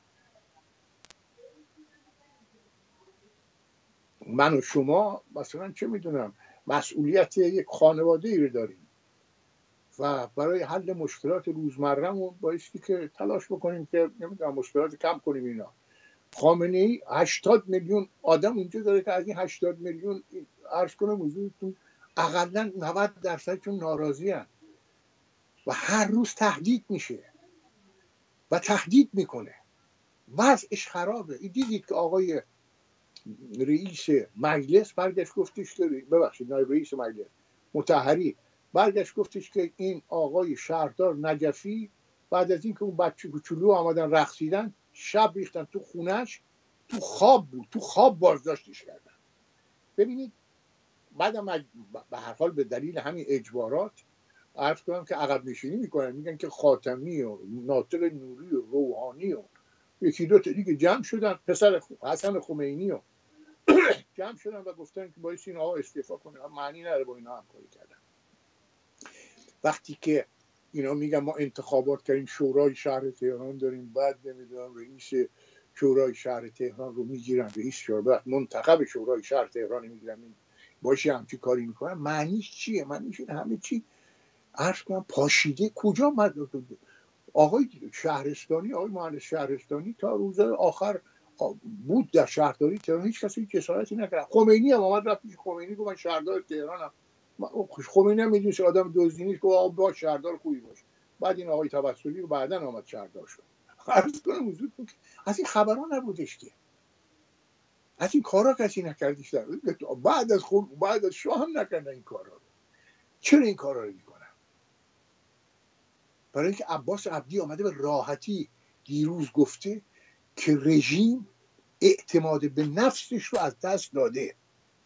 من و شما مثلا چه میدونم مسئولیت یک خانواده ای رو داریم و برای حل مشکلات روزمرهمون بایستی که تلاش بکنیم که نمیدونم مشکلات کم کنیم. اینا خامنه‌ای 80 میلیون آدم اونجا داره که از این 80 میلیون عرض کنم حضورتون اقلا 90% ناراضی هستند و هر روز تهدید میشه و تهدید میکنه، وضعش خرابه. دیدید که آقای رئیس مجلس برگشت گفتش که ببخشید نایب رئیس مجلس مطهری برگشت گفتش که این آقای شهردار نجفی بعد از اینکه اون بچه کوچولو آمدن رقصیدن شب ریختن تو خونش، تو خواب بود، تو خواب بازداشتش کردن. ببینید بعدم به هر حال به دلیل همین اجبارات عرض کنم که عقب نشینی میکنن، میگن که خاتمی و ناطق نوری و روحانی و یکی دو تا دیگه جمع شدن، پسر حسن خمینی و جمع شدن و گفتن که باید این آقا استعفا کنه. معنی نداره با اینا همکاری کردن. وقتی که اینا میگن ما انتخابات کردیم، شورای شهر تهران داریم، بعد نمیدونم رئیس شورای شهر تهران رو میگیرن، رئیس شورای منتخب شورای شهر تهران میگیرن، باشه همچی کاری میکنن، معنیش چیه؟ معنیش همه چی عرض کنم پاشیده. کجا آقای شهرستانی، آقای مهندس شهرستانی تا روز آخر بود در شهرداری تهران، هیچ کسی جسارتی نکرد. خمینی هم آمد رفت پیش خمینی گفت من شهردار تهرانم. خمینی هم میدونست آدم دزدی نیست، گفت با شهردار خوبی باشه. بعد این آقای توسلی رو بعدن آمد شهردار شد. عرض کنم حضورتون که از این خبرها نبودش، که از این کارا کسی نکردش. بعد از شاه هم نکردن این کارا رو. چرا این کارا رو میکنن؟ برای اینکه عباس عبدی آمده به راحتی دیروز گفته که رژیم اعتماد به نفسش رو از دست داده،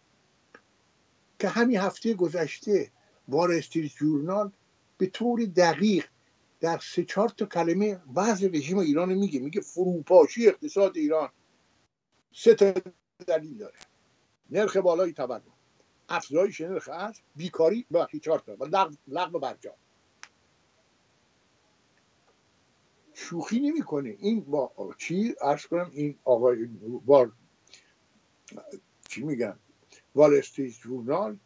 که همین هفته گذشته وال استریت ژورنال به طور دقیق در 3-4 تا کلمه وضع رژیم ایران میگه فروپاشی اقتصاد ایران 3 تا دلیل داره: نرخ بالای تورم، افزایش نرخ ارز، بیکاری و 4 تا و لغو برجام. شوخی نمیکنه این با چی عرض کنم. این آقای چی میگن وال استریت ژورنال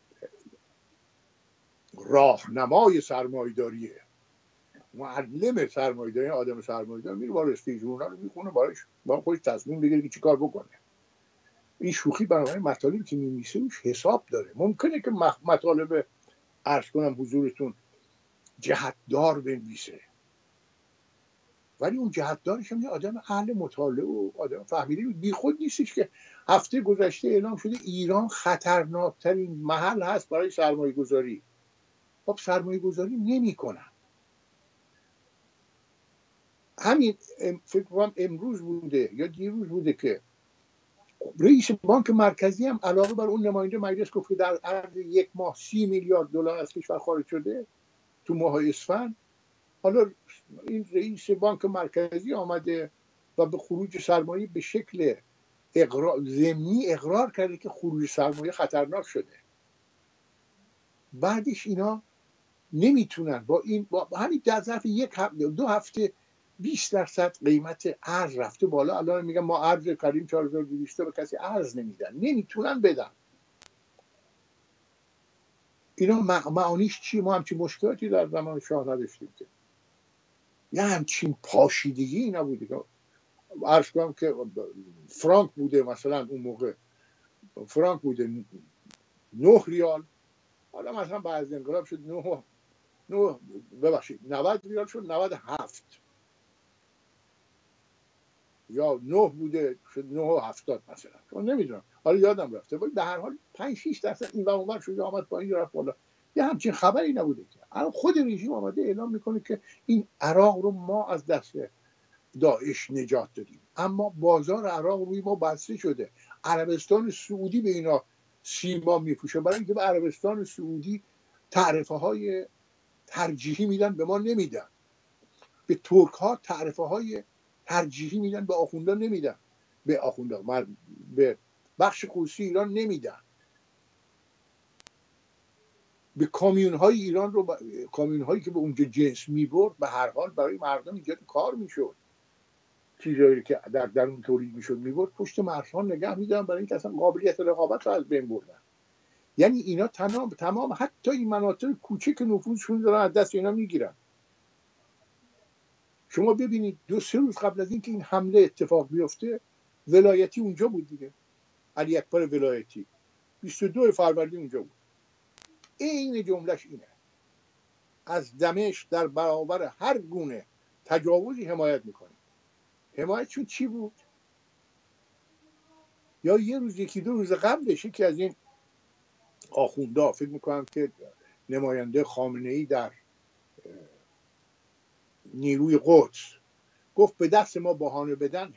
راهنمای سرمایه‌داریه، معلم سرمایه‌داری، آدم سرمایه‌دار میره وال استریت ژورنال رو میخونه، با خودش تصمیم بگیره که چیکار بکنه. این شوخی بنابراین مطالبی که می‌نویسه روش حساب داره. ممکنه که مطالب عرض کنم حضورتون جهتدار بنویسه، ولی اون جهتدارش هم یه آدم اهل مطالعه و آدم فهمیده بی خود نیستش که هفته گذشته اعلام شده ایران خطرناکترین محل هست برای سرمایه گذاری. خب سرمایه گذاری نمی کنن. همین فکر کنم امروز بوده یا دیروز بوده که رئیس بانک مرکزی هم علاوه بر اون نماینده مجلس گفت که در عرض 1 ماه 30 میلیارد دلار از کشور خارج شده تو ماه اسفند. حالا این رئیس بانک مرکزی آمده و به خروج سرمایه به شکل ضمنی اقرار کرده که خروج سرمایه خطرناک شده. بعدش اینا نمیتونن با همین در ظرف 1-2 هفته 20% قیمت ارز رفته بالا. الان میگن ما ارز کردیم 4200 به کسی ارز نمیدن، نمیتونن بدن. اینا معانیش چیه؟ ما همچین مشکلاتی در زمان شاه نداشتیم که یه همچین پاشیدگی نبوده. که عرض کنم که فرانک بوده، مثلا اون موقع فرانک بوده 9 ریال، حالا مثلا بعد انقلاب شد 90 ریال شد 97، یا 9 بوده شد 9.70 مثلا، چون نمیدونم حالا یادم رفته، ولی به هر حال 5-6% این اونور شده آمد پایین رفت بالا. یه همچین خبری نبوده که الان خود رژیم آمده اعلام میکنه که این عراق رو ما از دست داعش نجات دادیم، اما بازار عراق روی ما بسته شده. عربستان سعودی به اینا سیما میپوشه، برای اینکه به عربستان سعودی تعرفه های ترجیحی میدن، به ما نمیدن. به ترک ها تعرفه های ترجیحی میدن، به آخوندا نمیدن. به بخش خصوصی ایران نمیدن. به کامیون های ایران رو کامیون هایی که به اونجا جنس میبرد به هر حال برای مردم ایجاد کار میشد، چیزایی که در اون تولید میشد میبرد پشت مرزها نگه میدارن برای اینکه اصلا قابلیت رقابت رو از بین بردن. یعنی اینا تمام حتی این مناطق کوچک نفوذشون دارن از دست اینا میگیرن. شما ببینید 2-3 روز قبل از اینکه این حمله اتفاق بیفته ولایتی اونجا بود دیگه، علی اکبر ولایتی 22 فروردین اونجا بود. این جملهش اینه: از دمشق در برابر هر گونه تجاوزی حمایت میکنیم. حمایتشون چی بود؟ یا یه روز 1-2 روز قبلش که از این آخوندا، فکر میکنم که نماینده خامنه‌ای در نیروی قدس، گفت به دست ما بهانه بدن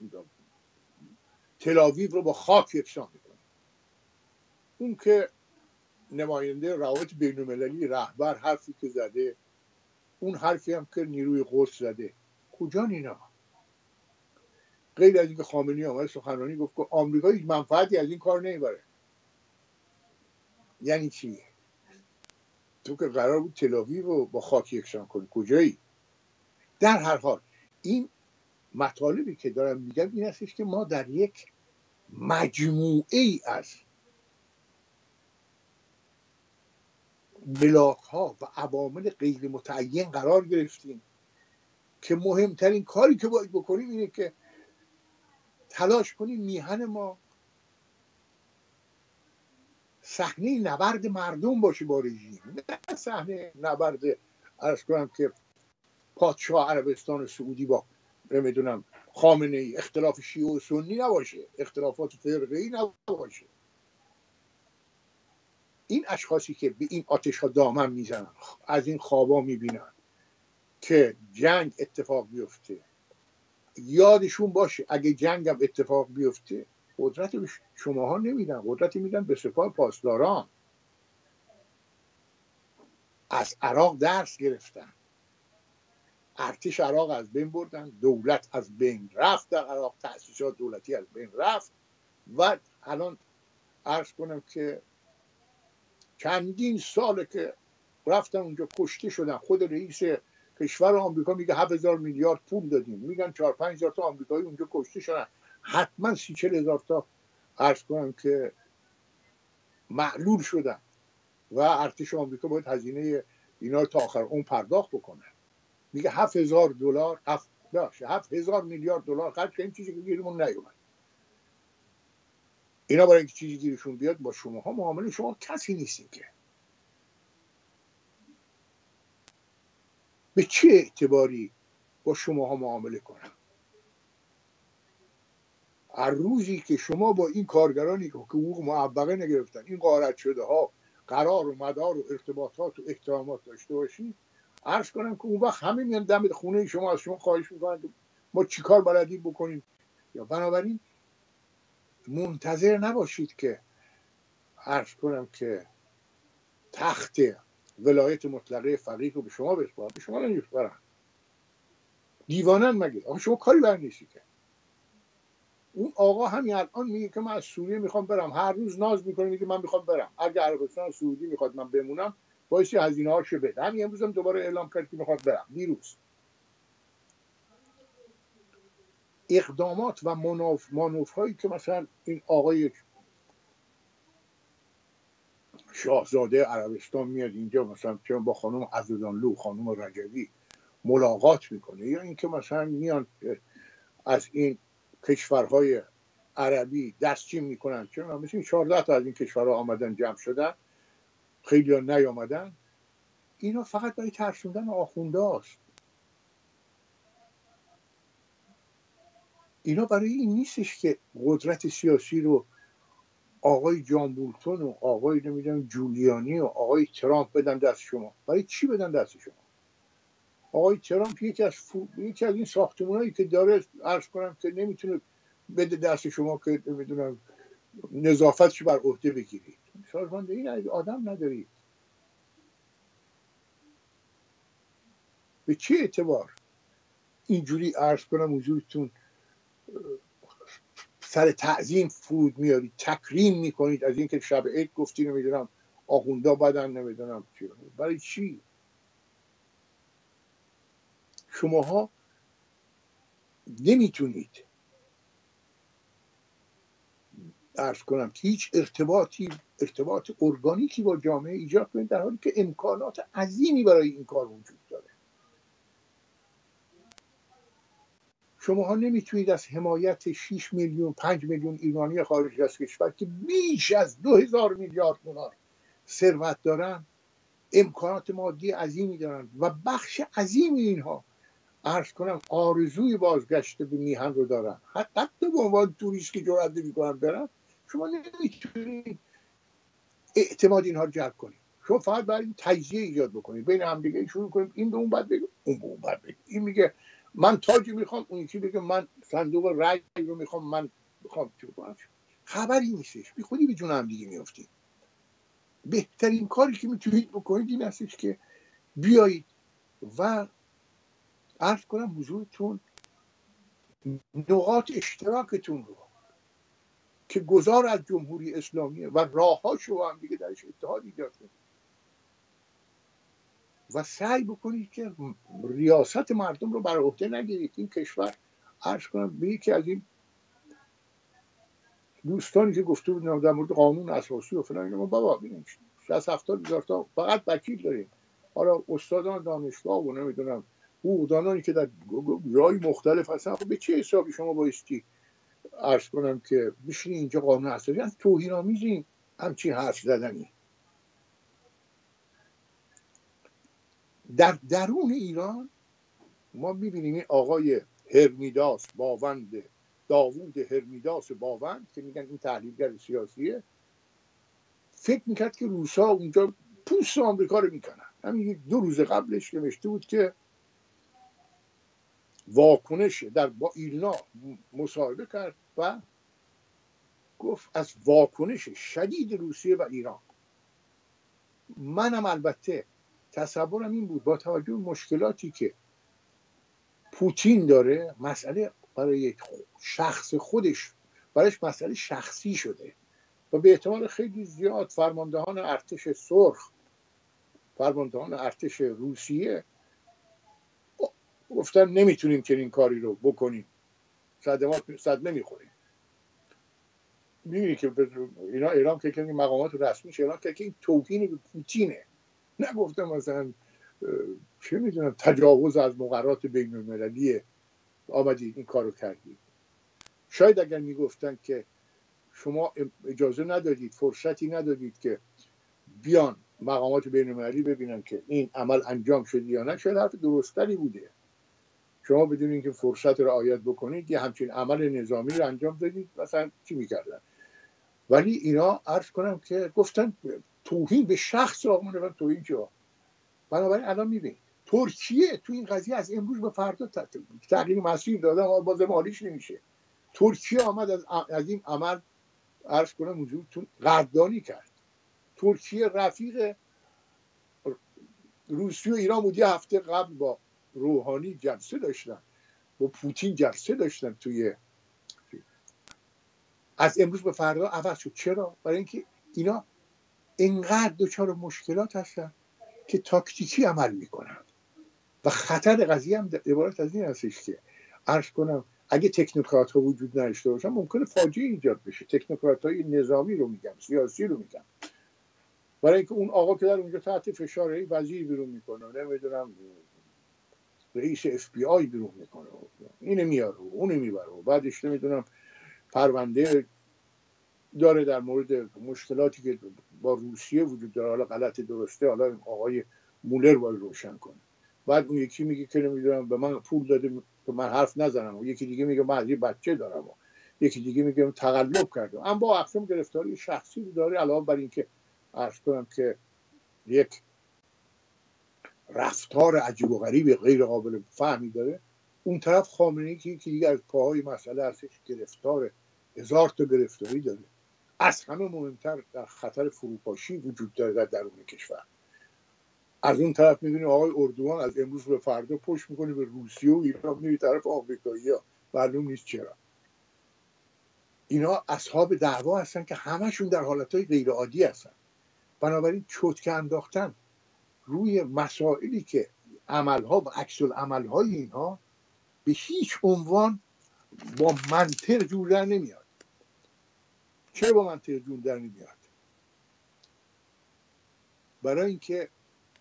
تل‌آویو رو با خاک یکسان میکنیم. اون که نماینده روابط بین‌المللی رهبر حرفی که زده، اون حرفی هم که نیروی قدس زده، کجا اینا؟ غیر از اینکه خامنه‌ای آمد سخنرانی گفت که آمریکا هیچ منفعتی از این کار نمیبره. یعنی چی؟ تو که قرار بود تل‌آویو رو با خاک یکسان کنی، کجایی؟ در هر حال این مطالبی که دارم میگم این هستش که ما در یک مجموعه ای از بلاک ها و عوامل غیر متعین قرار گرفتیم که مهمترین کاری که باید بکنیم اینه که تلاش کنیم میهن ما صحنه نبرد مردم باشه با رژیم، نه صحنه نبرد عرض کنم که پادشاه عربستان سعودی با نمیدونم خامنه ای، اختلاف شیعه و سنی نباشه، اختلافات فرقه‌ای نباشه. این اشخاصی که به این آتش ها دامن میزنن، از این خوابا میبینن که جنگ اتفاق بیفته، یادشون باشه اگه جنگ هم اتفاق بیفته قدرت به شماها نمیدن، قدرت میدن به سپاه پاسداران. از عراق درس گرفتن، ارتش عراق از بین بردن، دولت از بین رفت در عراق، تأسیسات دولتی از بین رفت و الان عرض کنم که چندین ساله که رفتن اونجا کشته شدن. خود رئیس کشور آمریکا میگه 7,000 میلیارد پول دادیم، میگن 4-5 هزار تا آمریکایی اونجا کشته شدن، حتما 30-40 هزار تا عرض کنم که معلول شدن و ارتش آمریکا باید هزینه اینا رو تا آخر اون پرداخت بکنه. میگه 7,000 دلار 7,000 میلیارد دلار خرج کردیم، چیزی که گیرمون نیومد. اینا برای اینکه چیزی گیرشون بیاد با شماها معامله شما کسی نیستین که. به چه اعتباری با شماها معامله کنم؟ هر روزی که شما با این کارگرانی که حقوق معوقه نگرفتن، این غارت شده ها، قرار و مدار و ارتباطات و احترامات داشته باشید، عرض کنم که اون وقت همه میان دم خونه شما، از شما خواهش میکنن که ما چیکار بلدیم بکنیم. یا بنابراین منتظر نباشید که عرض کنم که تخت ولایت مطلقه فقیه رو به شما بسپارن. به شما نمیسپارن. دیوانن مگه؟ آخه شما کاری بر نیستی که. اون آقا همین الان میگه که من از سوریه میخوام برم، هر روز ناز میکنه میگه من میخوام برم، اگه عربستان سعودی میخواد من بمونم بایستی هزینه هاشو بده. همین امروز هم دوباره اعلام کرد که میخواد برم. دیروز اقدامات و مانوف هایی که مثلا این آقای شاهزاده عربستان میاد اینجا مثلا چون با خانم عزیزانلو، خانم رجوی ملاقات میکنه، یا اینکه مثلا میان از این کشورهای عربی دستچین میکنن، چون مثلا 14 تا از این کشورها آمدن جمع شدن، خیلی ها نیامدن. اینا فقط برای ترسوندن آخونده است. اینا برای این نیستش که قدرت سیاسی رو آقای جان بولتون و آقای نمیدونم جولیانی و آقای ترامپ بدن دست شما. برای چی بدن دست شما؟ آقای ترامپ یکی از این ساختمانایی که داره عرض کنم که نمیتونه بده دست شما که نمیدونم نظافتش بر عهده بگیرید. سازمانده این آدم ندارید. به چه اعتبار اینجوری عرض کنم حضورتون سر تعظیم فرود میارید، تکریم میکنید از اینکه شب عید گفتی نمیدونم آخوندا بدن نمیدونم چی. برای چی؟ شماها نمیتونید عرض کنم که هیچ ارتباط ارگانیکی با جامعه ایجاد کنید در حالی که امکانات عظیمی برای این کار وجود داره. شماها نمیتونید از حمایت 6 میلیون 5 میلیون ایرانی خارج از کشور که بیش از 2000 میلیارد دلار ثروت دارن، امکانات مادی عظیمی دارن و بخش عظیمی اینها عرض کنم آرزوی بازگشت به میهن رو دارن، حتی به عنوان توریست که جرئت نمی‌کنن برن. شما نمیتونید اعتماد اینها رو جلب کنید. شما فقط باید تجزیه ایجاد بکنید، بین هم دیگه شروع کنید، این به اون بعد بگه، اون به اون بعد بگه. این میگه من تاجی میخوام، اون یکی بگه من صندوق رای رو میخوام، من میخوام چی کنم. خبری نیستش، بی خودی به جون هم دیگه میافتید. بهترین کاری که میتونید بکنید این هستش که بیایید و عرض کنم حضورتون نقاط اشتراکتون رو که گذار از جمهوری اسلامیه و راه‌هاش رو هم دیگه درش اتحاد ایجاد کنید و سعی بکنید که ریاست مردم رو بر عهده نگیرید. این کشور عرض کنم به یکی از این دوستانی که گفته بودن در مورد قانون اساسی و فلان، ما بابا ببینید 60-70 هزار تا فقط وکیل داریم، حالا استادان دانشگاه و نمیدونم حقوقدانانی که در جای مختلف هستن، خب به چه حسابی شما بایستی عرض کنم که بشین اینجا قانون اساسی از توهین آمیزی همچین حرف زدنی. در درون ایران ما میبینیم این آقای هرمیداس باوند، داوود هرمیداس باوند که میگن این تحلیلگر سیاسیه، فکر میکرد که روسا اونجا پوست آمریکا رو میکنن. همین 2 روز قبلش نوشته بود که واکنش با ایلنا مصاحبه کرد و گفت از واکنش شدید روسیه و ایران. منم البته تصورم این بود با توجه به مشکلاتی که پوتین داره، مسئله برای شخص خودش برایش مسئله شخصی شده و به احتمال خیلی زیاد فرماندهان ارتش سرخ، فرماندهان ارتش روسیه گفتن نمیتونیم چنین کاری رو بکنیم، صدمه میخوریم. میبینی که اینا اعلام که مقامات رسمیش اعلام که این توهین به پوتینه، نگفتم مثلا چه میدونم تجاوز از مقررات بین المللی آمدید این کارو کردید. شاید اگر میگفتن که شما اجازه ندادید، فرصتی ندادید که بیان مقامات بین المللی ببینن که این عمل انجام شده یا نه، شاید حرف درستری بوده. شما بدون اینکه فرصت رعایت بکنید یه همچین عمل نظامی رو انجام دادید، مثلا چی میکردن؟ ولی اینا عرض کنم که گفتن توهین به شخص آقا توهین چه؟ بنابراین الان میبینید ترکیه تو این قضیه از امروز به فردا تغییر مسیر داده و باز مالیش نمیشه. ترکیه آمد از این عمل عرض کنم حضورتون قدردانی کرد. ترکیه رفیق روسیه و ایران بود، یه هفته قبل با روحانی جلسه داشتن، با پوتین جلسه داشتن توی، از امروز به فردا عوض شد. چرا؟ برای اینکه اینا اینقدر دچار مشکلات هستن که تاکتیکی عمل میکنن و خطر قضیه هم عبارت از این هستش که عرض کنم اگه تکنوکرات ها وجود نداشته باشن ممکنه فاجعه ایجاد بشه. تکنوکرات های نظامی رو میگم، سیاسی رو میگم، برای اینکه اون آقا که در اونجا تحت فشاره، وزیر بیرون میکنه، نمیدونم رئیس اف بی آی بیرون میکنه، اینو میاره اونو میبره، بعدش نمیدونم پرونده داره در مورد مشکلاتی که با روسیه وجود داره، حالا غلط درسته، حالا آقای مولر باید روشن کنه. بعد اون یکی میگه که نمیدونم به من پول داده که من حرف نزنم، و یکی دیگه میگه من از یه بچه دارم، و یکی دیگه میگه تقلب کردم. اما با اقسام گرفتاری شخصی رو داره، علاوه بر این که عرض کنم که یک رفتار عجیب و غریب غیر قابل فهمی داره. اون طرف خامنه‌ای که دیگه از پاهای مسئله هستش، گرفتار، 1000 تا گرفتاری داره. از همه مهمتر در خطر فروپاشی وجود داره در درون کشور. از اون طرف می‌بینیم آقای اردوغان از امروز به فردا پشت میکنه به روسیه و ایران، میره طرف آمریکایی‌ها، معلوم نیست چرا. اینا اصحاب دعوا هستن که همشون در حالتهای غیر عادی هستن. بنابراین چوتکه انداختن روی مسائلی که عملها و عکس العملهای اینها به هیچ عنوان با منطق جور در نمیاد. چرا با منطق جور در نمیاد؟ برای اینکه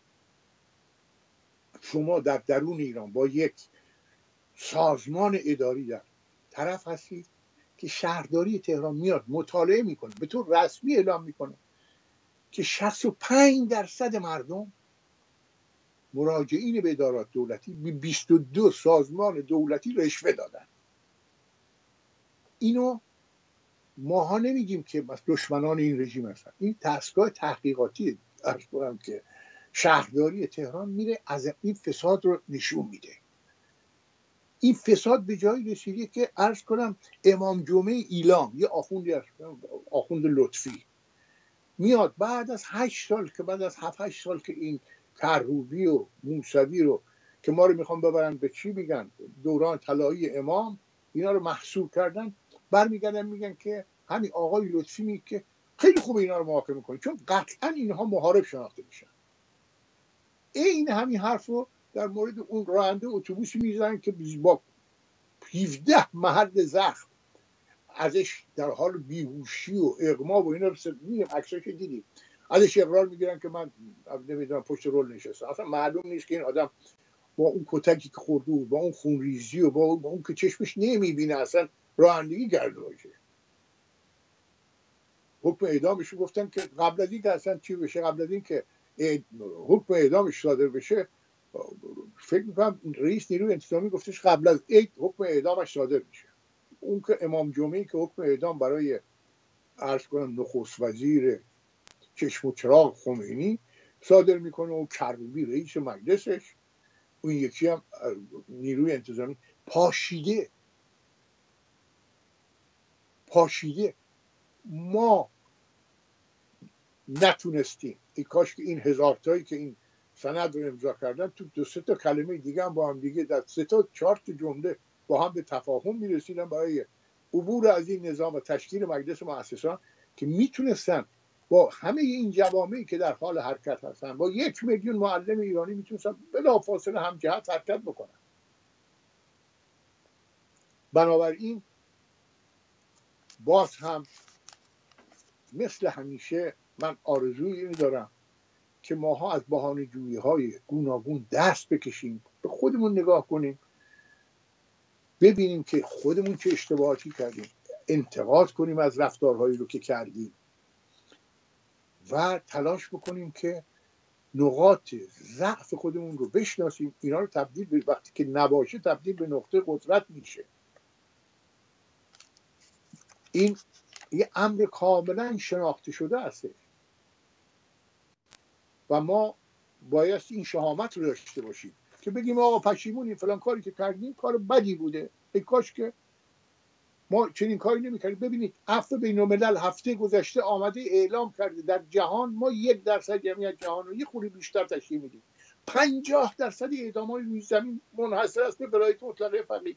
شما در درون ایران با یک سازمان اداری در طرف هستید که شهرداری تهران میاد مطالعه میکنه، به طور رسمی اعلام میکنه که 65% مردم مراجعین به ادارات دولتی به 22 سازمان دولتی رشوه دادن. اینو ماها نمیگیم که دشمنان این رژیم هستن. این دستگاه تحقیقاتی عرض کنم که شهرداری تهران میره از این فساد رو نشون میده. این فساد به جایی رسیده که عرض کنم امام جمعه ایلام، یه آخوند لطفی میاد بعد از 8 سال که بعد از 7-8 سال که این کروبی و موسوی رو که ما رو میخوان ببرن به چی میگن دوران طلایی امام، اینا رو محصور کردن، برمیگردن میگن که همین آقای لطفی میگه که خیلی خوب اینا رو محاکمه کنید چون قطعا اینها محارب شناخته میشن. این همین حرف رو در مورد اون راننده اتوبوسی میزنن که با 17 محل زخم ازش در حال بیهوشی و اغما و اینا رو میدیم عکساش دیدیم، ازش اقرار میگیرن که من نمیدونم پشت رول نشستم. اصلا معلوم نیست که این آدم با اون کتکی که خورده بود، با اون خونریزی و با اون که چشمش نمیبینه اصلا رانندگی کرده باشه. حکم اعدامش گفتن که قبل از این که اصلا چی بشه، قبل از این که حکم اعدامش صادر بشه، فکر میکنم رئیس نیروی انتظامی گفتش قبل از عید حکم اعدامش صادر میشه. اون که امام جمعه‌ای که حکم اعدام برای عرض کنم نخست وزیر چشم و چراغ خمینی صادر میکنه و کروبی رئیس مجلسش، اون یکی هم نیروی انتظامی پاشیده. ما نتونستیم، ای کاش که این 1000 تایی که این سند رو امضا کردن تو 2-3 تا کلمه دیگه هم با هم دیگه در 3-4 تا جمله با هم به تفاهم میرسیدن برای عبور از این نظام و تشکیل مجلس مؤسسان که میتونستن با همه این جوامعی که در حال حرکت هستن، با 1 میلیون معلم ایرانی میتونستن بلافاصله همجهت حرکت بکنن. بنابراین باز هم مثل همیشه من آرزوی این دارم که ماها از بهانه‌جویی‌های گوناگون دست بکشیم، به خودمون نگاه کنیم، ببینیم که خودمون چه اشتباهاتی کردیم، انتقاد کنیم از رفتارهایی رو که کردیم و تلاش بکنیم که نقاط ضعف خودمون رو بشناسیم، اینا رو تبدیل به وقتی که نباشه تبدیل به نقطه قدرت میشه. این یه امر کاملا شناخته شده است و ما باید این شهامت رو داشته باشیم که بگیم آقا پشیمونیم فلان کاری که کردیم کار بدی بوده، ای کاش که ما چنین کاری نمی‌کردیم. ببینید عفو بین‌الملل هفته گذشته آمده اعلام کرده در جهان ما 1% جمعیت جهان رو یه خوری بیشتر تشکیل میدیم. 50% اعدام‌های روی زمین منحصر است به ولایت مطلقه فقیه.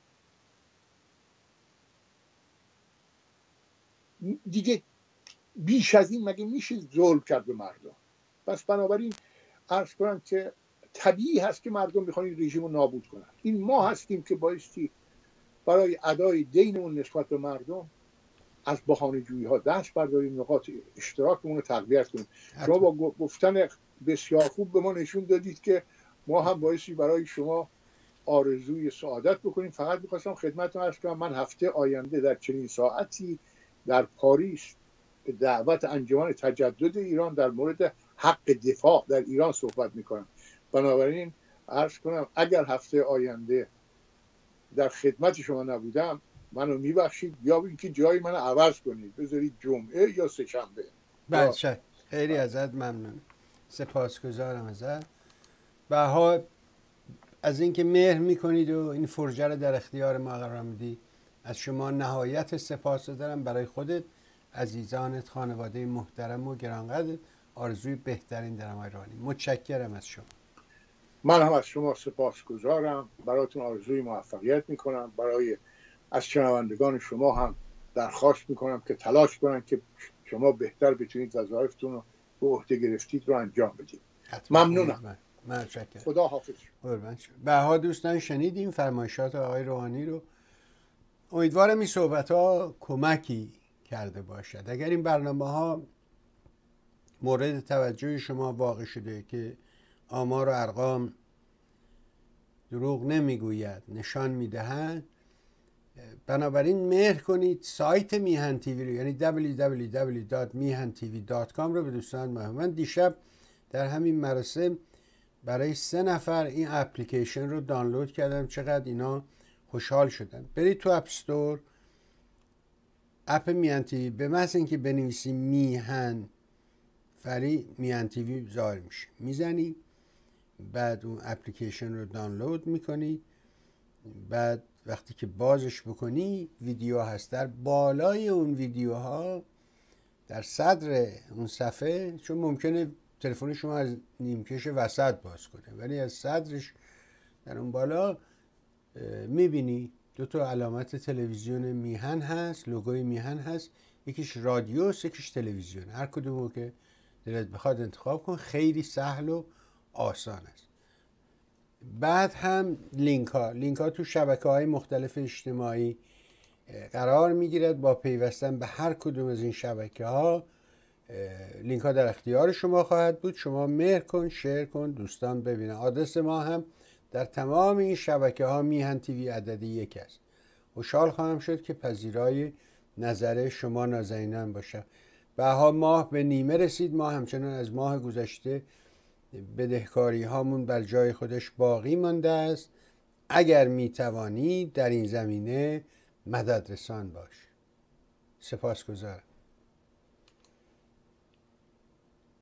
دیگه بیش از این مگه میشه ظلم کرد به مردم؟ پس بنابراین عرض کنم که طبیعی هست که مردم میخوان این رژیم رو نابود کنن. این ما هستیم که بایستی برای ادای دینمون نسبت به مردم از بهانه‌جویی ها دست برداریم، نقاط اشتراکمون رو تقویت کنیم. شما با گفتن بسیار خوب به ما نشون دادید که ما هم بایستی برای شما آرزوی سعادت بکنیم. فقط می‌خواستم خدمتتون عرض کنم من هفته آینده در چنین ساعتی در پاریس به دعوت انجمن تجدد ایران در مورد حق دفاع در ایران صحبت میکنم. بنابراین عرض کنم اگر هفته آینده در خدمت شما نبودم منو میبخشید یا اینکه جای منو عوض کنید، بذارید جمعه یا سه‌شنبه. بله خیلی ازت ممنون، سپاسگزارم ازت بها از اینکه مهر میکنید و این فرجه رو در اختیار ما قرار میدید. از شما نهایت سپاس دارم. برای خودت، عزیزانت، خانواده محترم و گرانقدر آرزوی بهترین دارم آقای روحانی. متشکرم از شما. من هم از شما سپاسگزارم، براتون آرزوی موفقیت میکنم. برای از شنوندگان شما هم درخواست میکنم که تلاش کنن که شما بهتر بتونید وظایفتون رو به عهده گرفتید رو انجام بدید. ممنونم. متشکرم. خدا حافظ. بها دوستان شنیدیم فرمایشات آقای روحانی رو. امیدوارم این صحبت ها کمکی کرده باشد. اگر این برنامه ها مورد توجه شما واقع شده که آمار و ارقام دروغ نمیگوید، نشان میدهند، بنابراین مهر کنید سایت میهن تیوی رو، یعنی www.mihantv.com رو به دوستان معرفی. من دیشب در همین مراسم برای 3 نفر این اپلیکیشن رو دانلود کردم. چقدر اینا خوشحال شدن. برید تو اپ استور اپ میهن تیوی، به محض اینکه بنویسی میهن فری میهن تیوی ظاهر میشه، میزنی، بعد اون اپلیکیشن رو دانلود میکنی، بعد وقتی که بازش بکنی ویدیو هست. در بالای اون ویدیوها در صدر اون صفحه، چون ممکنه تلفن شما از نیمکش وسط باز کنه، ولی از صدرش در اون بالا میبینی 2 تا علامت تلویزیون میهن هست، لوگوی میهن هست، یکیش رادیوست یکیش تلویزیون. هر کدومو که دلت بخواد انتخاب کن. خیلی سهل و آسان است. بعد هم لینک ها تو شبکه‌های مختلف اجتماعی قرار میگیرد. با پیوستن به هر کدوم از این شبکه‌ها لینک ها در اختیار شما خواهد بود. شما مهر کن، شیر کن، دوستان ببینن. آدرس ما هم در تمام این شبکه‌ها میهن تیوی عددی 1 است. خوشحال خواهم شد که پذیرای نظر شما نازنینان باشم. بها ماه به نیمه رسید. ما همچنان از ماه گذشته بدهکاری هامون بر جای خودش باقی مانده است. اگر میتوانی در این زمینه مدد رسان باش. سپاسگزارم.